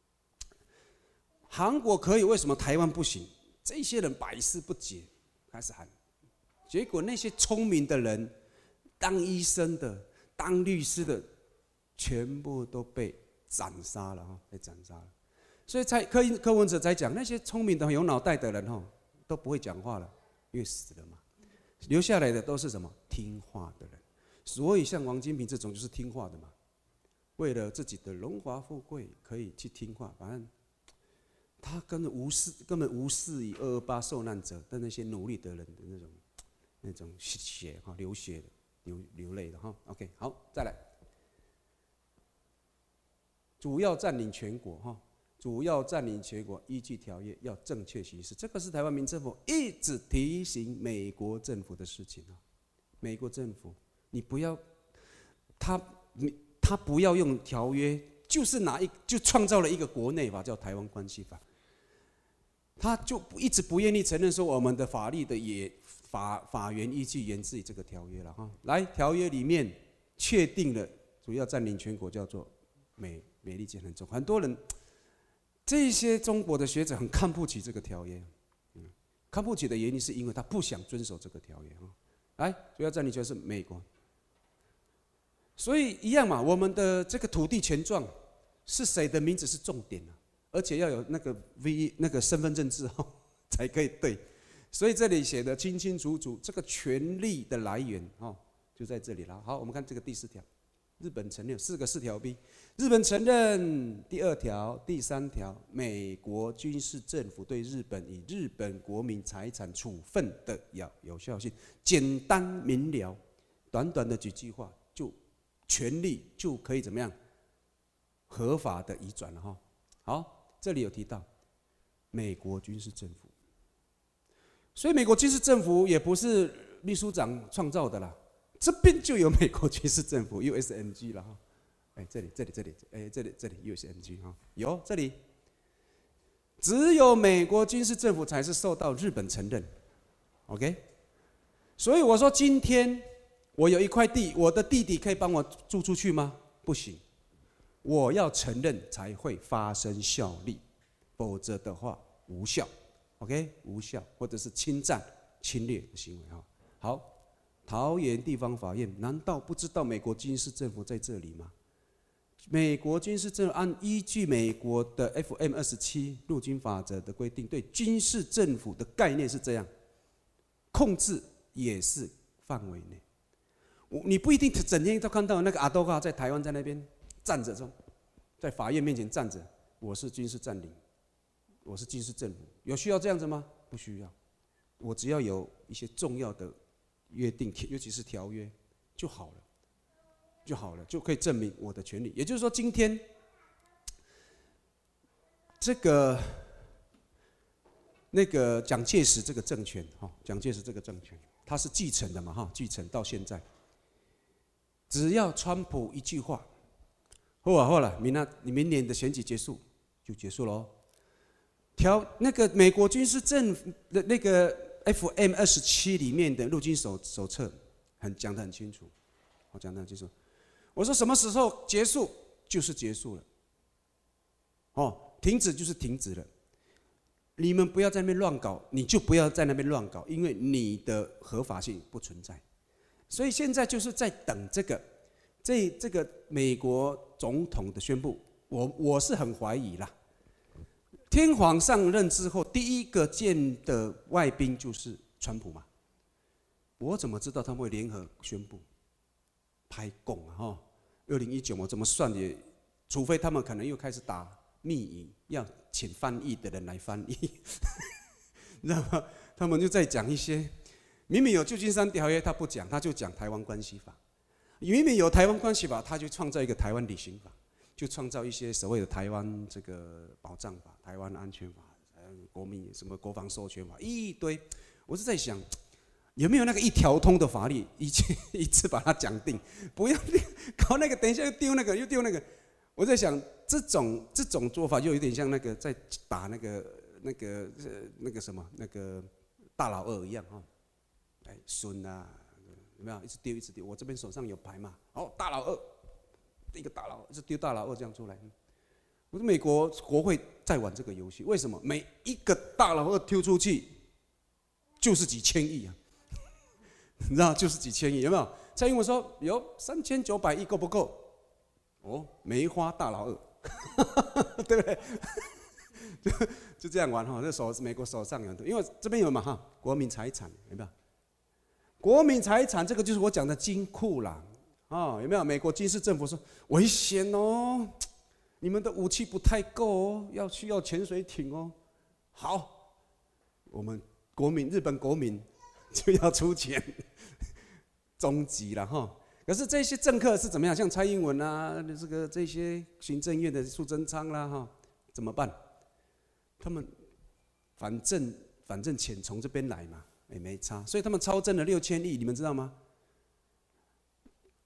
韩国可以，为什么台湾不行？这些人百思不解。开始喊，结果那些聪明的人，当医生的、当律师的，全部都被斩杀了哈，被斩杀了。所以才柯柯文哲才讲，那些聪明的、有脑袋的人哈，都不会讲话了，因为死了嘛。留下来的都是什么？听话的人。所以像王金平这种就是听话的嘛，为了自己的荣华富贵，可以去听话，反正。他根本无视，根本无视于二二八受难者的那些努力的人的那种、那种血哈，流血的、流流泪的哈。OK， 好，再来，主要占领全国哈，主要占领全国，依据条约要正确行使，这个是台湾民政府一直提醒美国政府的事情啊。美国政府，你不要他他不要用条约，就是拿一就创造了一个国内法，叫台湾关系法。他就一直不愿意承认说我们的法律的也法法源依据源自于这个条约了哈。来，条约里面确定了主要占领全国叫做美美利坚很重，很多人这些中国的学者很看不起这个条约，嗯，看不起的原因是因为他不想遵守这个条约哈。来，主要占领权是美国，所以一样嘛，我们的这个土地权状是谁的名字是重点啊。而且要有那个 V 那个身份证字号才可以对，所以这里写的清清楚楚，这个权利的来源哦就在这里了。好，我们看这个第四条，日本承认四个四条 B， 日本承认第二条、第三条，美国军事政府对日本以日本国民财产处分的有有效性，简单明了，短短的几句话，就权利就可以怎么样合法的移转了哈。好。这里有提到美国军事政府，所以美国军事政府也不是秘书长创造的啦，这边就有美国军事政府 U S M G 了哈。哎，这里这里这里，哎这里这里 U S M G 哈，有这里，只有美国军事政府才是受到日本承认 ，OK？ 所以我说今天我有一块地，我的弟弟可以帮我租出去吗？不行。我要承认才会发生效力，否则的话无效 ，OK， 无效或者是侵占、侵略的行为哈。好，桃园地方法院难道不知道美国军事政府在这里吗？美国军事政府按依据美国的 F M 二十七陆军法则的规定，对军事政府的概念是这样，控制也是范围内。你不一定整天都看到那个阿多卡在台湾在那边。站着中，在法院面前站着，我是军事占领，我是军事政府，有需要这样子吗？不需要，我只要有一些重要的约定，尤其是条约就好了，就好了，就可以证明我的权利。也就是说，今天这个那个蒋介石这个政权，哈，蒋介石这个政权，他是继承的嘛，哈，继承到现在，只要川普一句话。好啊，好了，明年你明年的选举结束就结束喽。条那个美国军事政府的那个 F M 二十七里面的陆军手手册，很讲得很清楚，我讲得很清楚。我说什么时候结束就是结束了，哦，停止就是停止了。你们不要在那边乱搞，你就不要在那边乱搞，因为你的合法性不存在。所以现在就是在等这个。这这个美国总统的宣布，我我是很怀疑啦。天皇上任之后，第一个见的外宾就是川普嘛，我怎么知道他们会联合宣布？拍供啊哈！二零一九我怎么算也，除非他们可能又开始打密语，要请翻译的人来翻译，你知道吗？他们就在讲一些，明明有旧金山条约，他不讲，他就讲台湾关系法。明明有台湾关系法，他就创造一个台湾旅行法，就创造一些所谓的台湾这个保障法、台湾安全法、国民什么国防授权法一堆。我是在想，有没有那个一条通的法律，一次一次把它讲定，不要搞那个，等一下又丢那个又丢那个。我在想，这种这种做法就有点像那个在打那个那个那个什么那个大老二一样哈，哎孙啊。有没有一直丢一直丢？我这边手上有牌嘛？哦，大老二，一个大老二，一直丢大老二这样出来。我说美国国会在玩这个游戏，为什么？每一个大老二丢出去就是几千亿啊，你知道，就是几千亿，有没有？蔡英文说有三千九百亿够不够？哦，梅花大老二，对不对？就就这样玩哈，这手美国手上有，因为这边有嘛哈，国民财产有没有？国民财产这个就是我讲的金库啦，啊，有没有？美国军事政府说危险哦，你们的武器不太够哦，要需要潜水艇哦。好，我们国民日本国民就要出钱，终极了哈。可是这些政客是怎么样？像蔡英文啊，这个这些行政院的苏贞昌啦哈，怎么办？他们反正反正钱从这边来嘛。也没差，所以他们超增了六千亿，你们知道吗？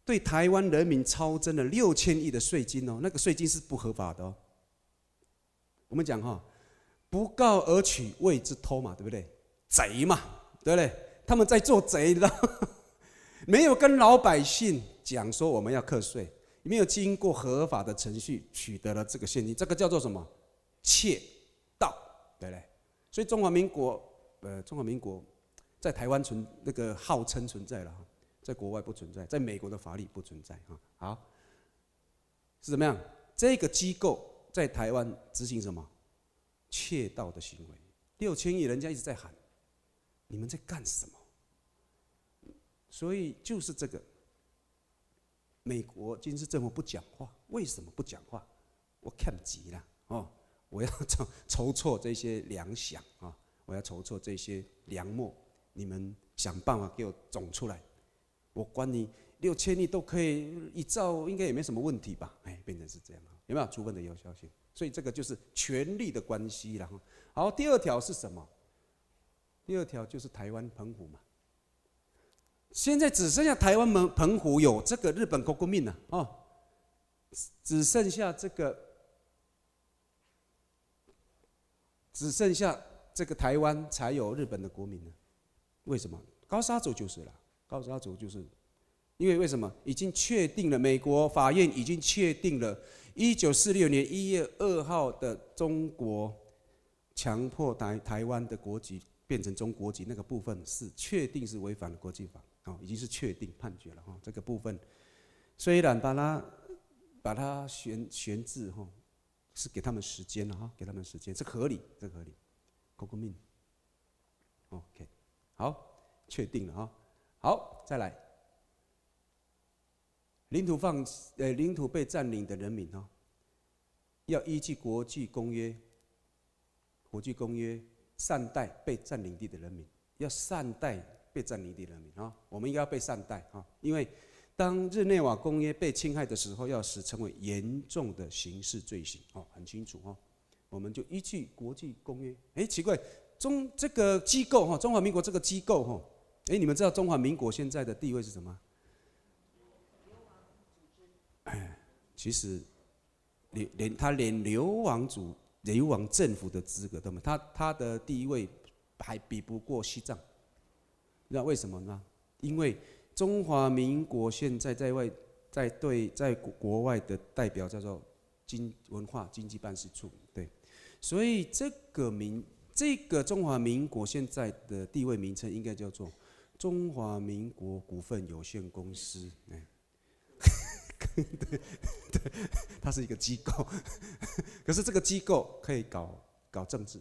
对台湾人民超征了六千亿的税金哦，那个税金是不合法的哦。我们讲哈，不告而取谓之偷嘛，对不对？贼嘛，对不对？他们在做贼，你知道吗？没有跟老百姓讲说我们要课税，没有经过合法的程序取得了这个现金，这个叫做什么？窃盗，对不对？所以中华民国，呃，中华民国在台湾存那个号称存在了，在国外不存在，在美国的法律不存在哈。好，是怎么样？这个机构在台湾执行什么？窃盗的行为，六千亿，人家一直在喊，你们在干什么？所以就是这个，美国军事政府不讲话，为什么不讲话？我看急了哦，我要筹筹措这些粮饷啊，我要筹措这些粮秣，你们想办法给我总出来。我管你六千亿都可以一兆，应该也没什么问题吧？哎，变成是这样，有没有充分的有效性？所以这个就是权力的关系了。好，第二条是什么？第二条就是台湾澎湖嘛。现在只剩下台湾澎湖有这个日本国民了哦，只剩下这个，只剩下这个台湾才有日本的国民了。为什么？高沙族就是了，高沙族就是，因为为什么？已经确定了，美国法院已经确定了，一九四六年一月二号的中国强迫台台湾的国籍变成中国籍那个部分是确定是违反了国际法。已经是确定判决了哈，这个部分虽然把它把它悬悬置哈，是给他们时间了哈，给他们时间，这合理，这合理，国民 ，OK， 好，确定了哈，好，再来，领土放呃领土被占领的人民哈，要依据国际公约，国际公约善待被占领地的人民，要善待被占领地人民啊，我们应该要被善待啊，因为当日内瓦公约被侵害的时候，要使成为严重的刑事罪行哦，很清楚哦。我们就依据国际公约。哎，奇怪，中这个机构哈，中华民国这个机构哈，哎，你们知道中华民国现在的地位是什么？哎，其实连连他连流亡主流亡政府的资格都没有，他他的地位还比不过西藏。你知道为什么呢？因为中华民国现在在外，在对在国外的代表叫做经文化经济办事处，对，所以这个名这个中华民国现在的地位名称应该叫做中华民国股份有限公司，哎，对对，它是一个机构，可是这个机构可以搞搞政治。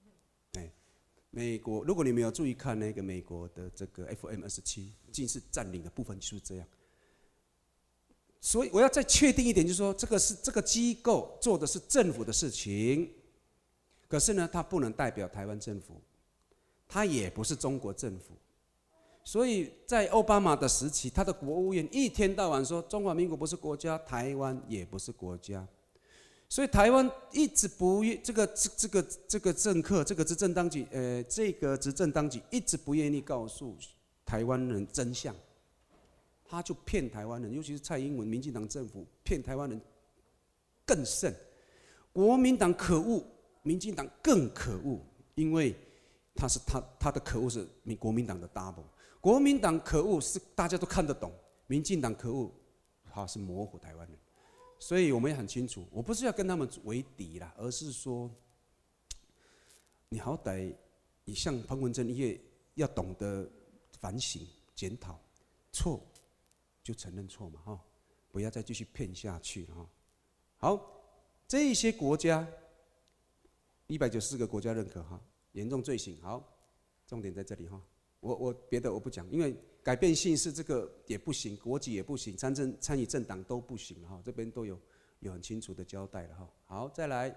美国，如果你没有注意看那个美国的这个 F M 二十七，近似占领的部分就是这样。所以我要再确定一点，就是说，这个是这个机构做的是政府的事情，可是呢，它不能代表台湾政府，它也不是中国政府。所以在奥巴马的时期，他的国务院一天到晚说中华民国不是国家，台湾也不是国家。所以台湾一直不愿这个这这个这个政客这个执政当局呃这个执政当局一直不愿意告诉台湾人真相，他就骗台湾人，尤其是蔡英文民进党政府骗台湾人更甚，国民党可恶，民进党更可恶，因为他是他他的可恶是国民党的 double， 国民党可恶是大家都看得懂，民进党可恶他是模糊台湾人。所以我们也很清楚，我不是要跟他们为敌啦，而是说，你好歹，你像彭文正也要懂得反省、检讨，错就承认错嘛，哈，不要再继续骗下去了哈。好，这些国家，一百九十四个国家认可哈，严重罪行。好，重点在这里哈，我我别的我不讲，因为改变姓氏这个也不行，国籍也不行，参政参与政党都不行哈，这边都有有很清楚的交代了哈。好，再来，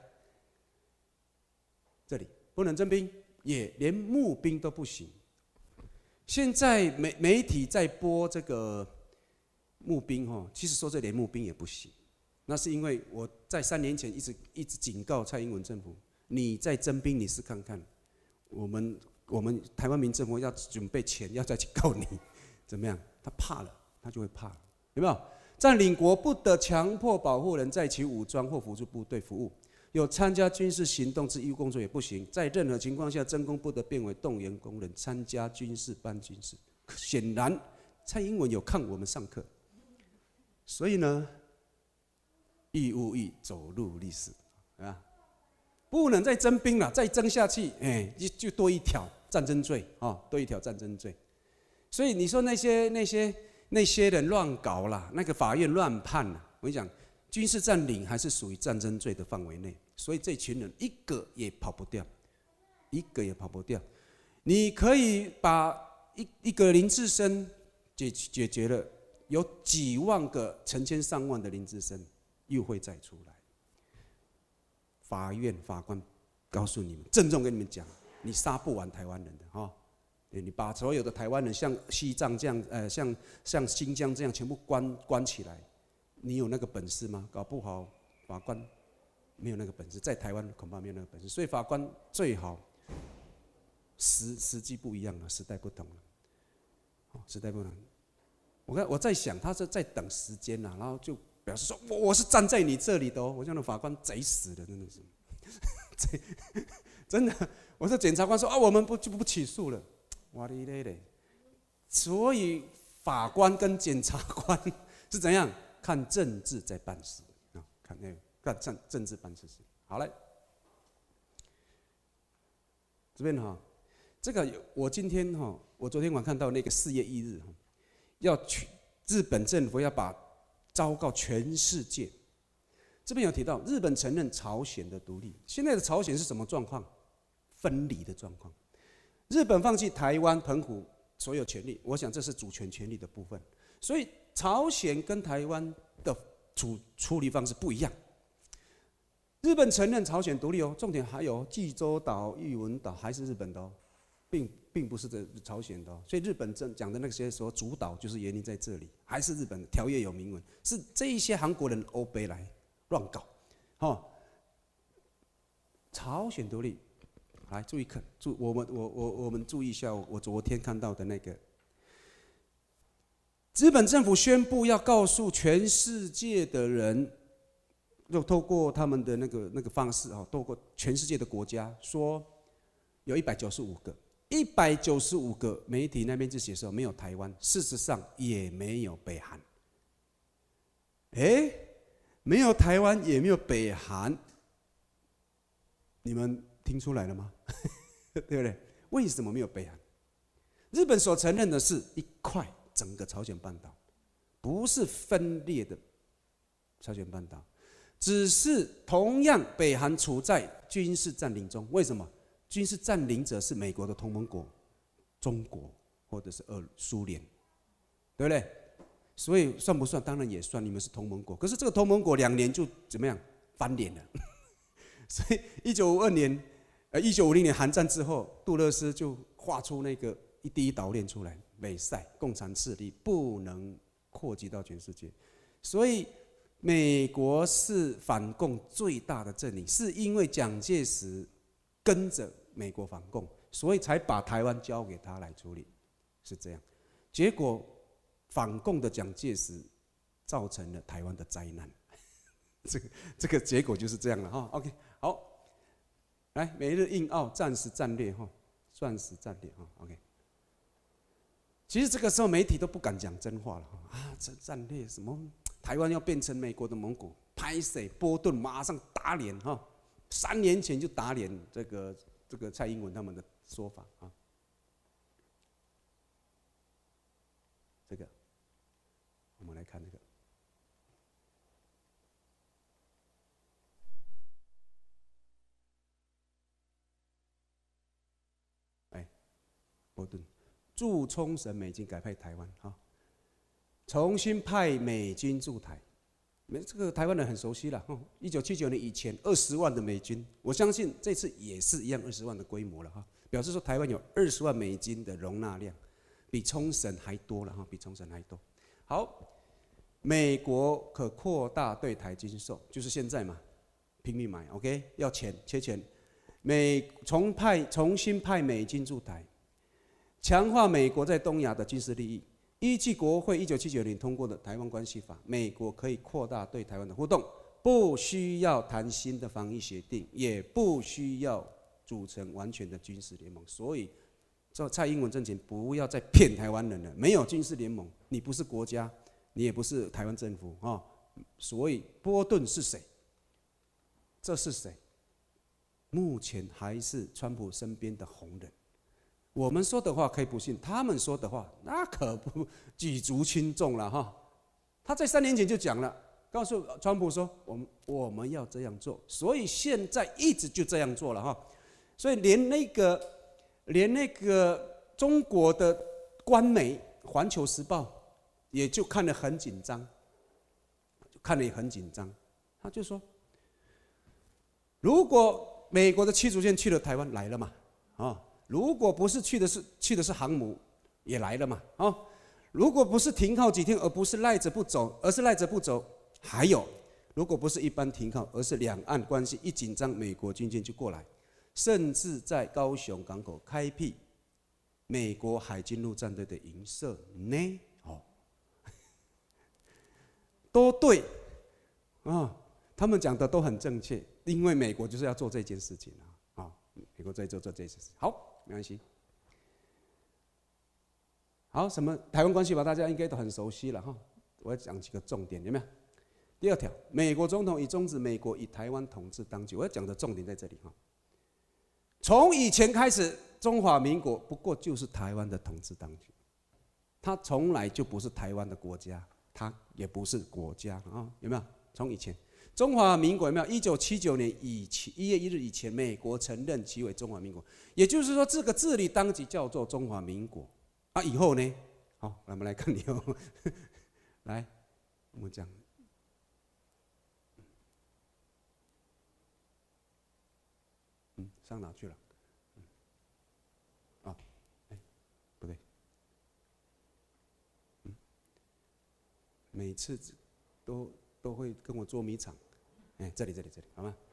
这里不能征兵，也连募兵都不行。现在媒媒体在播这个募兵哈，其实说这连募兵也不行，那是因为我在三年前一直一直警告蔡英文政府，你在征兵你试看看，我们我们台湾民政府要准备钱，要再去告你。怎么样？他怕了，他就会怕了。 有没有？占领国不得强迫保护人在其武装或辅助部队服务，有参加军事行动之义务工作也不行。在任何情况下，征工不得变为动员工人参加军事办军事。显然，蔡英文有看我们上课，所以呢，义务役走入历史啊，不能再征兵了，再征下去，哎，就就多一条战争罪啊，多一条战争罪。所以你说那些那些。那些人乱搞啦，那个法院乱判啦。我跟你讲，军事占领还是属于战争罪的范围内，所以这群人一个也跑不掉，一个也跑不掉。你可以把一一个林志深解解决了，有几万个、成千上万的林志深又会再出来。法院法官告诉你们，郑重跟你们讲，你杀不完台湾人的哈。你把所有的台湾人像西藏这样，呃，像像新疆这样全部关关起来，你有那个本事吗？搞不好法官没有那个本事，在台湾恐怕没有那个本事，所以法官最好时时机不一样了，时代不同了，时代不同。我看我在想，他是在等时间呐，然后就表示说，我我是站在你这里的哦，我讲的法官贼死了，真的是，真的。我说检察官说啊，我们不就不起诉了。哇哩嘞嘞！所以法官跟检察官是怎样看政治在办事啊？看那看政政治办事。好嘞，这边哈，这个我今天哈，我昨天晚看到那个四月一日哈，要去日本政府要把昭告全世界。这边有提到日本承认朝鲜的独立，现在的朝鲜是什么状况？分离的状况。日本放弃台湾、澎湖所有权利，我想这是主权权利的部分。所以朝鲜跟台湾的处处理方式不一样。日本承认朝鲜独立哦，重点还有济州岛、玉文岛还是日本的哦，并并不是这朝鲜的哦。所以日本正讲的那些说主岛就是原因在这里，还是日本的条约有明文，是这一些韩国人欧北来乱搞，哦，朝鲜独立。来注意看，注我们我我我们注意一下，我昨天看到的那个，日本政府宣布要告诉全世界的人，就透过他们的那个那个方式啊，透过全世界的国家说，有一百九十五个，一百九十五个媒体那边就写说没有台湾，事实上也没有北韩，哎，没有台湾也没有北韩，你们听出来了吗？对不对？为什么没有北韩？日本所承认的是一块整个朝鲜半岛，不是分裂的朝鲜半岛，只是同样北韩处在军事占领中。为什么？军事占领者是美国的同盟国，中国或者是俄苏联，对不对？所以算不算？当然也算，你们是同盟国。可是这个同盟国两年就怎么样翻脸了？所以一九五二年。呃，一九五零年韩战之后，杜勒斯就画出那个一第一岛链出来，美塞共产势力不能扩及到全世界，所以美国是反共最大的阵营，是因为蒋介石跟着美国反共，所以才把台湾交给他来处理，是这样。结果反共的蒋介石造成了台湾的灾难，这个这个结果就是这样了哈。OK， 好。来，美日印澳战时战略哈，战时战略哈 ，OK。其实这个时候媒体都不敢讲真话了啊，这战略什么台湾要变成美国的蒙古，拍谁波顿马上打脸哈，三年前就打脸这个这个蔡英文他们的说法啊。这个，我们来看这个。波顿驻冲绳美军改派台湾哈，重新派美军驻台，这个台湾人很熟悉了哈。一九七九年以前二十万的美军，我相信这次也是一样二十万的规模了哈，表示说台湾有二十万美金的容纳量，比冲绳还多了哈，比冲绳还多。好，美国可扩大对台军售，就是现在嘛，拼命买 ，OK， 要钱缺钱，美重派重新派美军驻台。强化美国在东亚的军事利益， 依据国会一九七九年通过的《台湾关系法》，美国可以扩大对台湾的互动，不需要谈新的防疫协定，也不需要组成完全的军事联盟。所以，这蔡英文政权不要再骗台湾人了，没有军事联盟，你不是国家，你也不是台湾政府啊。所以，波顿是谁？这是谁？目前还是川普身边的红人。我们说的话可以不信，他们说的话那可不举足轻重了哈。他在三年前就讲了，告诉川普说我们我们要这样做，所以现在一直就这样做了哈。所以连那个连那个中国的官媒《环球时报》也就看得很紧张，看得也很紧张。他就说，如果美国的驱逐舰去了台湾来了嘛，啊。如果不是去的是去的是航母，也来了嘛，啊！如果不是停靠几天，而不是赖着不走，而是赖着不走，还有，如果不是一般停靠，而是两岸关系一紧张，美国军舰就过来，甚至在高雄港口开辟美国海军陆战队的营舍呢，哦，都对，啊，他们讲的都很正确，因为美国就是要做这件事情啊，啊，美国在做做这件事情，好。没关系。好，什么台湾关系法，大家应该都很熟悉了哈。我要讲几个重点，有没有？第二条，美国总统已终止美国以台湾统治当局。我要讲的重点在这里哈。从以前开始，中华民国不过就是台湾的统治当局，它从来就不是台湾的国家，它也不是国家啊，有没有？从以前。中华民国有没有？一九七九年以前一月一日以前，美国承认其为中华民国，也就是说，这个治理当局叫做中华民国。啊，以后呢？好，我们来看以后。来，我们讲，嗯，上哪去了？嗯，啊，哎，不对，嗯，每次都。都会跟我捉迷藏，哎，这里这里这里，好吗？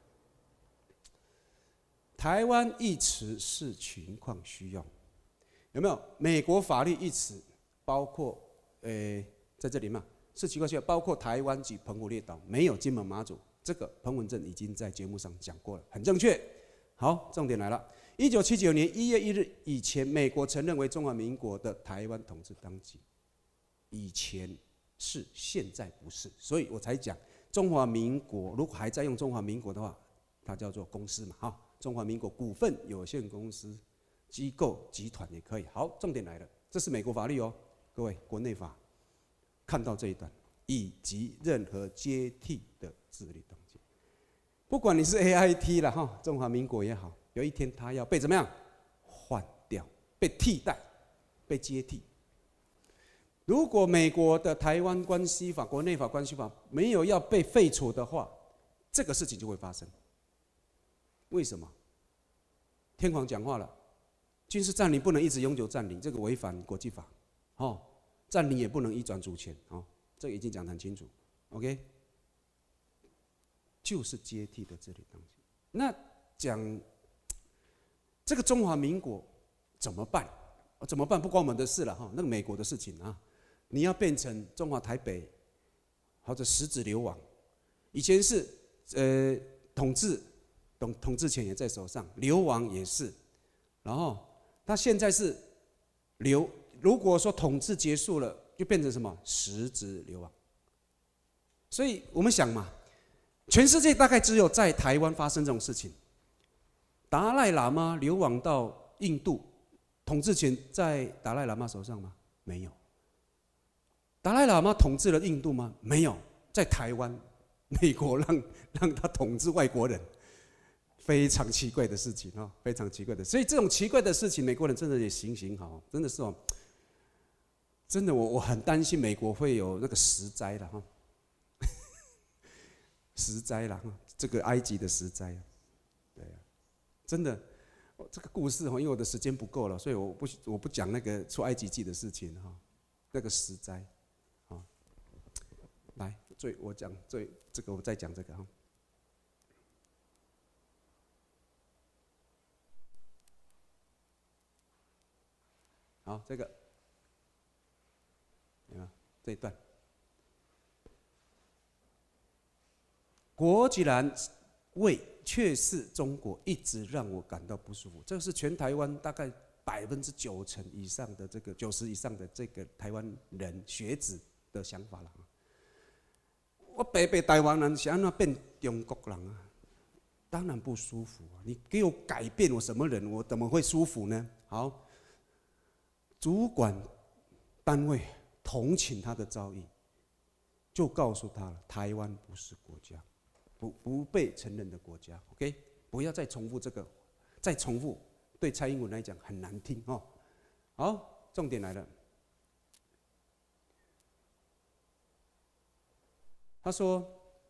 台湾一词是情况需要，有没有？美国法律一词包括，呃，在这里嘛，是情况需要，包括台湾及澎湖列岛，没有金门马祖。这个彭文正已经在节目上讲过了，很正确。好，重点来了。一九七九年一月一日以前，美国承认为中华民国的台湾统治当局，以前。是，现在不是，所以我才讲中华民国。如果还在用中华民国的话，它叫做公司嘛，哈，中华民国股份有限公司、机构、集团也可以。好，重点来了，这是美国法律哦，各位，国内法看到这一段，以及任何接替的治理东西，不管你是 A I T 了哈，中华民国也好，有一天它要被怎么样换掉、被替代、被接替。如果美国的台湾关系法、国内法关系法没有要被废除的话，这个事情就会发生。为什么？天皇讲话了，军事占领不能一直永久占领，这个违反国际法。哦，占领也不能移转主权。哦，这个已经讲得很清楚。OK， 就是接替的治理当局。那讲这个中华民国怎么办？怎么办？不关我们的事了哈，那个美国的事情啊。你要变成中华台北，或者实质流亡，以前是呃统治，统统治权也在手上，流亡也是，然后他现在是流，如果说统治结束了，就变成什么实质流亡。所以我们想嘛，全世界大概只有在台湾发生这种事情，达赖喇嘛流亡到印度，统治权在达赖喇嘛手上吗？没有。达赖喇嘛统治了印度吗？没有，在台湾，美国让让他统治外国人，非常奇怪的事情啊，非常奇怪的。所以这种奇怪的事情，美国人真的也行行好，真的是哦，真的我我很担心美国会有那个石灾了哈，石灾了哈，这个埃及的石灾，对啊，真的，这个故事哈，因为我的时间不够了，所以我不我不讲那个出埃及记的事情哈，那个石灾。来，最我讲最这个，我再讲这个哈。好，这个这一段。国际然为却是中国一直让我感到不舒服。这是全台湾大概百分之九成以上的这个九十以上的这个台湾人学子的想法了。我白白台湾人是安怎变中国人啊？当然不舒服啊！你给我改变我什么人，我怎么会舒服呢？好，主管单位同情他的遭遇，就告诉他了：台湾不是国家。不不被承认的国家 ，OK， 不要再重复这个，再重复对蔡英文来讲很难听哦。好，重点来了，他说，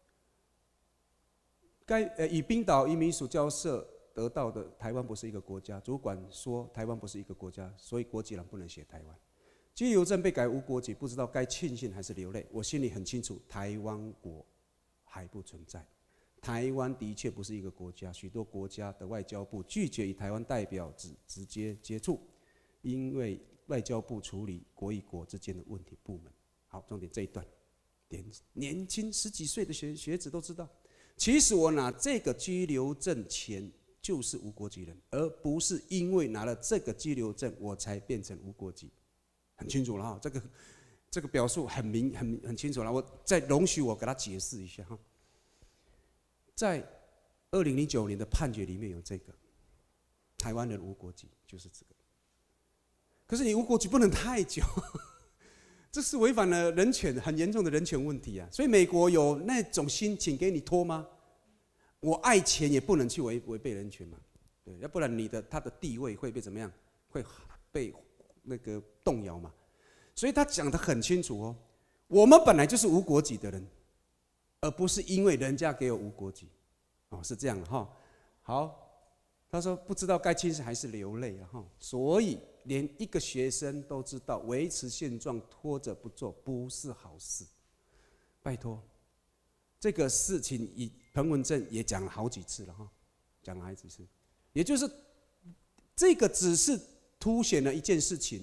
该呃以冰岛移民署交涉得到的台湾不是一个国家，主管说台湾不是一个国家，所以国籍栏不能写台湾。居留证被改无国籍，不知道该庆幸还是流泪。我心里很清楚，台湾国还不存在。台湾的确不是一个国家，许多国家的外交部拒绝与台湾代表直直接接触，因为外交部处理国与国之间的问题部门。好，重点这一段，年年轻十几岁的学学子都知道，其实我拿这个居留证前就是无国籍人，而不是因为拿了这个居留证我才变成无国籍，很清楚了哈，这个这个表述很明很很清楚了，我再容许我给他解释一下哈。在二零零九年的判决里面有这个，台湾人无国籍就是这个。可是你无国籍不能太久，这是违反了人权，很严重的人权问题啊！所以美国有那种心情给你拖吗？我爱钱也不能去违违背人权嘛，对，要不然你的他的地位会被怎么样？会被那个动摇嘛。所以他讲得很清楚哦，我们本来就是无国籍的人。而不是因为人家给我无国籍，哦，是这样的哈。好，他说不知道该庆幸还是流泪了哈。所以连一个学生都知道，维持现状拖着不做不是好事。拜托，这个事情以彭文正也讲了好几次了哈，讲了好几次，也就是这个只是凸显了一件事情。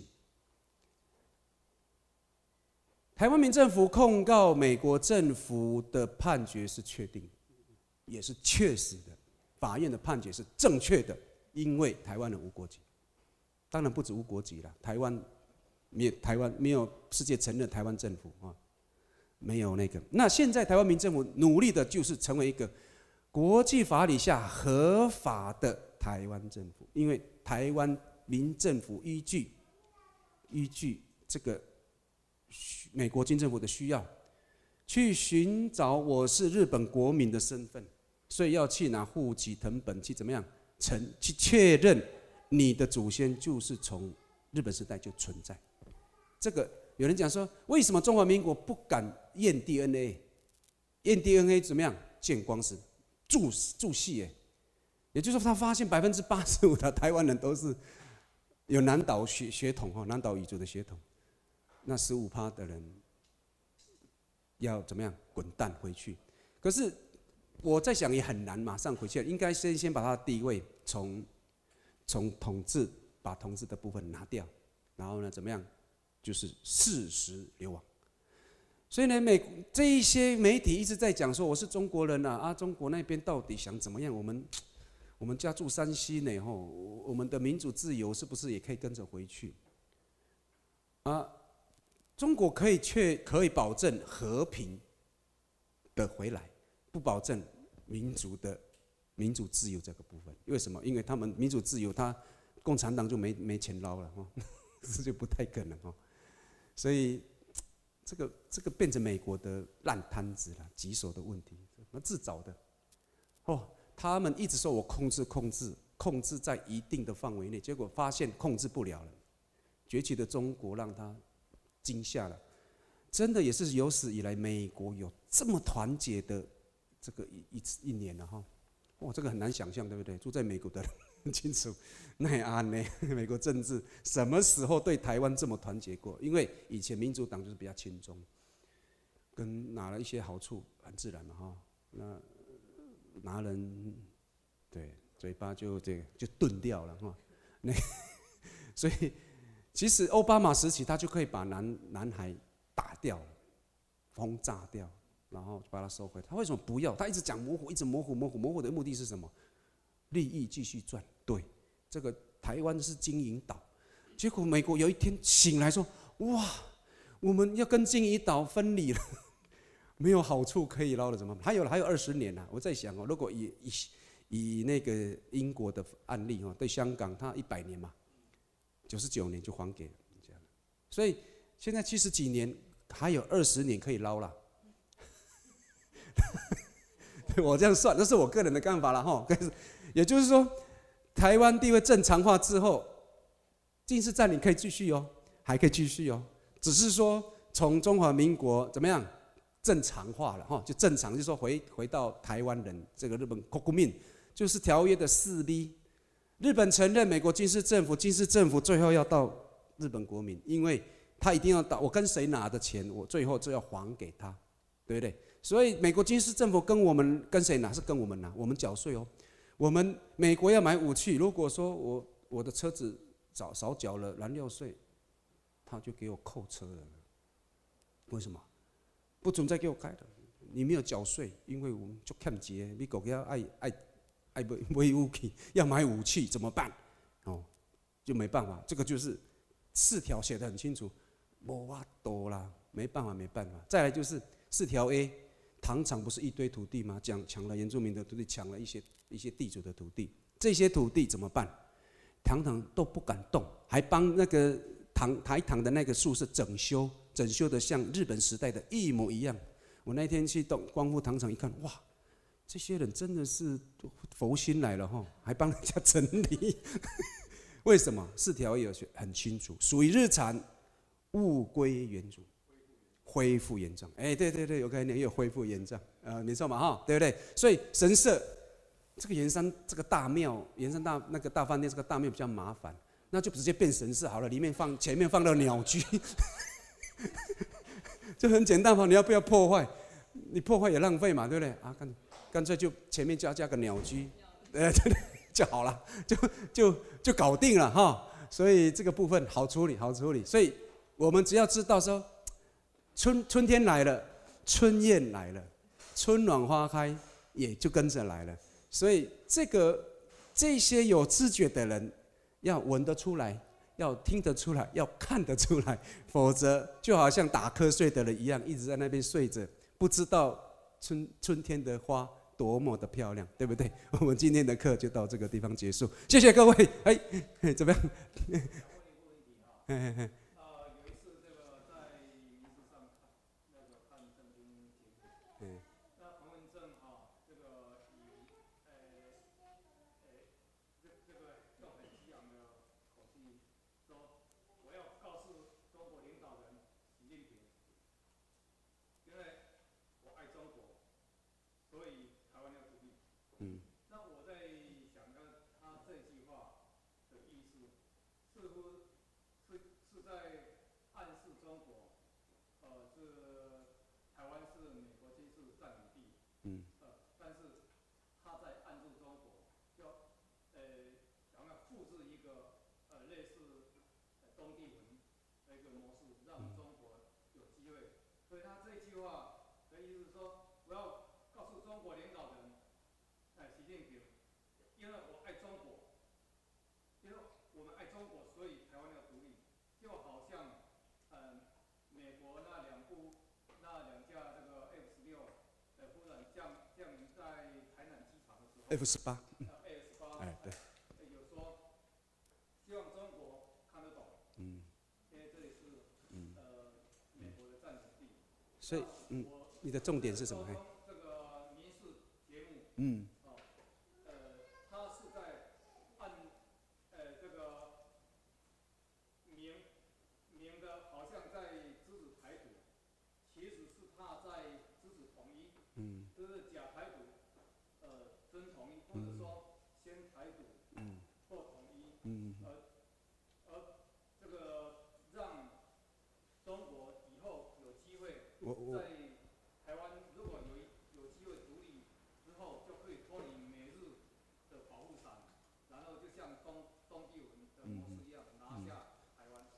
台湾民政府控告美国政府的判决是确定，也是确实的，法院的判决是正确的，因为台湾人无国籍，当然不止无国籍了，台湾没有台湾没有世界承认台湾政府啊，没有那个。那现在台湾民政府努力的就是成为一个国际法理下合法的台湾政府，因为台湾民政府依据依据这个。美国军政府的需要，去寻找我是日本国民的身份，所以要去拿户籍誊本去怎么样承去确认你的祖先就是从日本时代就存在。这个有人讲说，为什么中华民国不敢验 D N A？ 验 D N A 怎么样？见光死，注注细哎，也就是说他发现百分之八十五的台湾人都是有南岛血血统哈，南岛语族的血统。那十五趴的人要怎么样滚蛋回去？可是我在想也很难马上回去，应该先先把他的地位从从统治把统治的部分拿掉，然后呢怎么样？就是事实流亡。所以呢，美这一些媒体一直在讲说我是中国人啊，啊中国那边到底想怎么样？我们我们家住山西呢，吼，我们的民主自由是不是也可以跟着回去？啊？中国可以确可以保证和平的回来，不保证民主的民主自由这个部分。为什么？因为他们民主自由，他共产党就没没钱捞了哈，这就不太可能哈。所以这个这个变成美国的烂摊子了，棘手的问题，那自找的。哦，他们一直说我控制控制控制在一定的范围内，结果发现控制不了了。崛起的中国让他惊吓了，真的也是有史以来美国有这么团结的这个一一一年了哈，哇，这个很难想象，对不对？住在美国的人很清楚，奈安呢？美国政治什么时候对台湾这么团结过？因为以前民主党就是比较亲中，跟拿了一些好处，很自然嘛哈。那拿人对嘴巴就这个就钝掉了哈，那所以。其实奥巴马时期，他就可以把南南海打掉、轰炸掉，然后把它收回。他为什么不要？他一直讲模糊，一直模糊，模糊，模糊的目的是什么？利益继续赚。对，这个台湾是金银岛，结果美国有一天醒来说：“哇，我们要跟金银岛分离了。”没有好处可以捞了，怎么办？还有还有二十年呢、啊。我在想哦，如果以以以那个英国的案例哦，对香港它一百年嘛，九十九年就还给这样，所以现在七十几年，还有二十年可以捞了。我这样算，这是我个人的看法了哈。也就是说，台湾地位正常化之后，军事占领可以继续哦，还可以继续哦，只是说从中华民国怎么样？正常化了哈，就正常，就是说回回到台湾人这个日本国民，就是条约的四 B， 日本承认美国军事政府，军事政府最后要到日本国民，因为他一定要到，我跟谁拿的钱，我最后就要还给他，对不对？所以美国军事政府跟我们跟谁拿？是跟我们拿，我们缴税哦。我们美国要买武器，如果说我我的车子少少缴了燃料税，他就给我扣车了，为什么？不准再给我开了，你没有缴税，因为我们就欠钱，美国要爱爱爱买买武器，要买武器怎么办？哦，就没办法，这个就是四条写得很清楚，没法度啦，没办法，没办法。再来就是四条 A， 糖厂不是一堆土地吗？讲抢了原住民的土地，抢了一些一些地主的土地，这些土地怎么办？糖厂都不敢动，还帮那个糖台糖的那个宿舍整修。整修的像日本时代的一模一样。我那天去光复糖厂一看，哇，这些人真的是佛心来了哈，还帮人家整理。为什么？四条有很清楚，属于日产，物归原主，恢复原状。哎，对对对，有概念，也有恢复原状，呃，没错嘛哈，对不对？所以神社这个圆山这个大庙，圆山大那个大饭店这个大庙比较麻烦，那就直接变神社好了，里面放前面放了鸟居。就很简单嘛，你要不要破坏？你破坏也浪费嘛，对不对？啊，干干脆就前面加加个鸟居，呃，对对，就好了，就就就搞定了哈。所以这个部分好处理，好处理。所以我们只要知道说，春春天来了，春燕来了，春暖花开也就跟着来了。所以这个这些有知觉的人要闻得出来。要听得出来，要看得出来，否则就好像打瞌睡的人一样，一直在那边睡着，不知道春春天的花多么的漂亮，对不对？我们今天的课就到这个地方结束，谢谢各位。哎，怎么样？嗯， 那我在想呢，他这句话的意思，似乎是是在暗示中国，呃，是台湾是美国军事占领地，嗯，呃，但是他在暗示中国，要呃想要复制一个呃类似东帝汶的一个模式，让中国有机会。所以他这句话的意思是说，我要告诉中国领导人。哎，习近平，因为我爱中国，因为我们爱中国，所以台湾要独立，就好像，嗯，美国那两部那两架这个 F 十六，呃，忽然降降临在台南机场的时候 ，F 十八， 呃 F 十八，哎，对，有说希望中国看得懂，嗯，因为这里是嗯呃美国的占领地， 所以嗯，你的重点是什么？ 这个民事节目， 嗯。 嗯，就是假台独，呃，真统一，或者说先台独，嗯，后统一，嗯，而而这个让中国以后有机会在台湾，如果有有机会独立之后，就可以脱离美日的保护伞，然后就像东东帝汶的模式一样拿下台湾。 没有。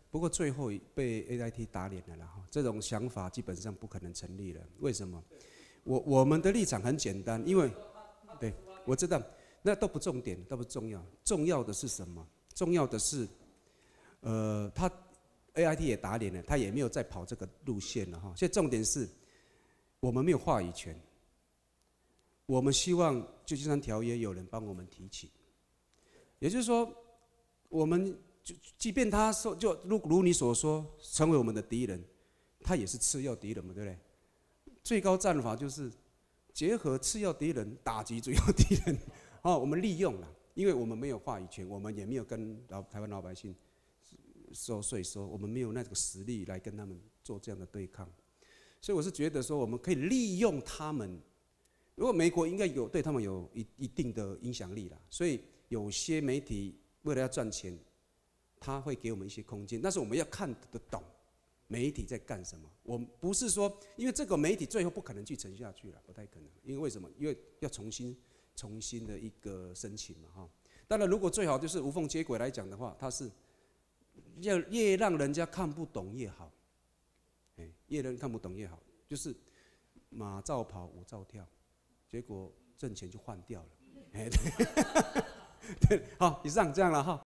不过最后被 A I T 打脸了啦，哈，这种想法基本上不可能成立了。为什么？我我们的立场很简单，因为对我知道，那都不重点，都不重要，重要的是什么？重要的是，呃，他 A I T 也打脸了，他也没有再跑这个路线了哈。所以重点是，我们没有话语权。我们希望旧金山条约有人帮我们提起，也就是说，我们就即便他说就如如你所说，成为我们的敌人，他也是次要敌人嘛，对不对？最高战法就是结合次要敌人打击主要敌人，哦，我们利用了，因为我们没有话语权，我们也没有跟老台湾老百姓收税收，我们没有那个实力来跟他们做这样的对抗，所以我是觉得说，我们可以利用他们。如果美国应该有对他们有一一定的影响力啦，所以有些媒体为了要赚钱，他会给我们一些空间，但是我们要看得懂媒体在干什么。我们不是说，因为这个媒体最后不可能去沉下去了，不太可能。因为为什么？因为要重新重新的一个申请嘛，哈。当然，如果最好就是无缝接轨来讲的话，它是要越让人家看不懂越好，哎，越让人看不懂越好，就是马照跑，舞照跳。结果挣钱就换掉了，哎，对，对，好，以上这样了哈。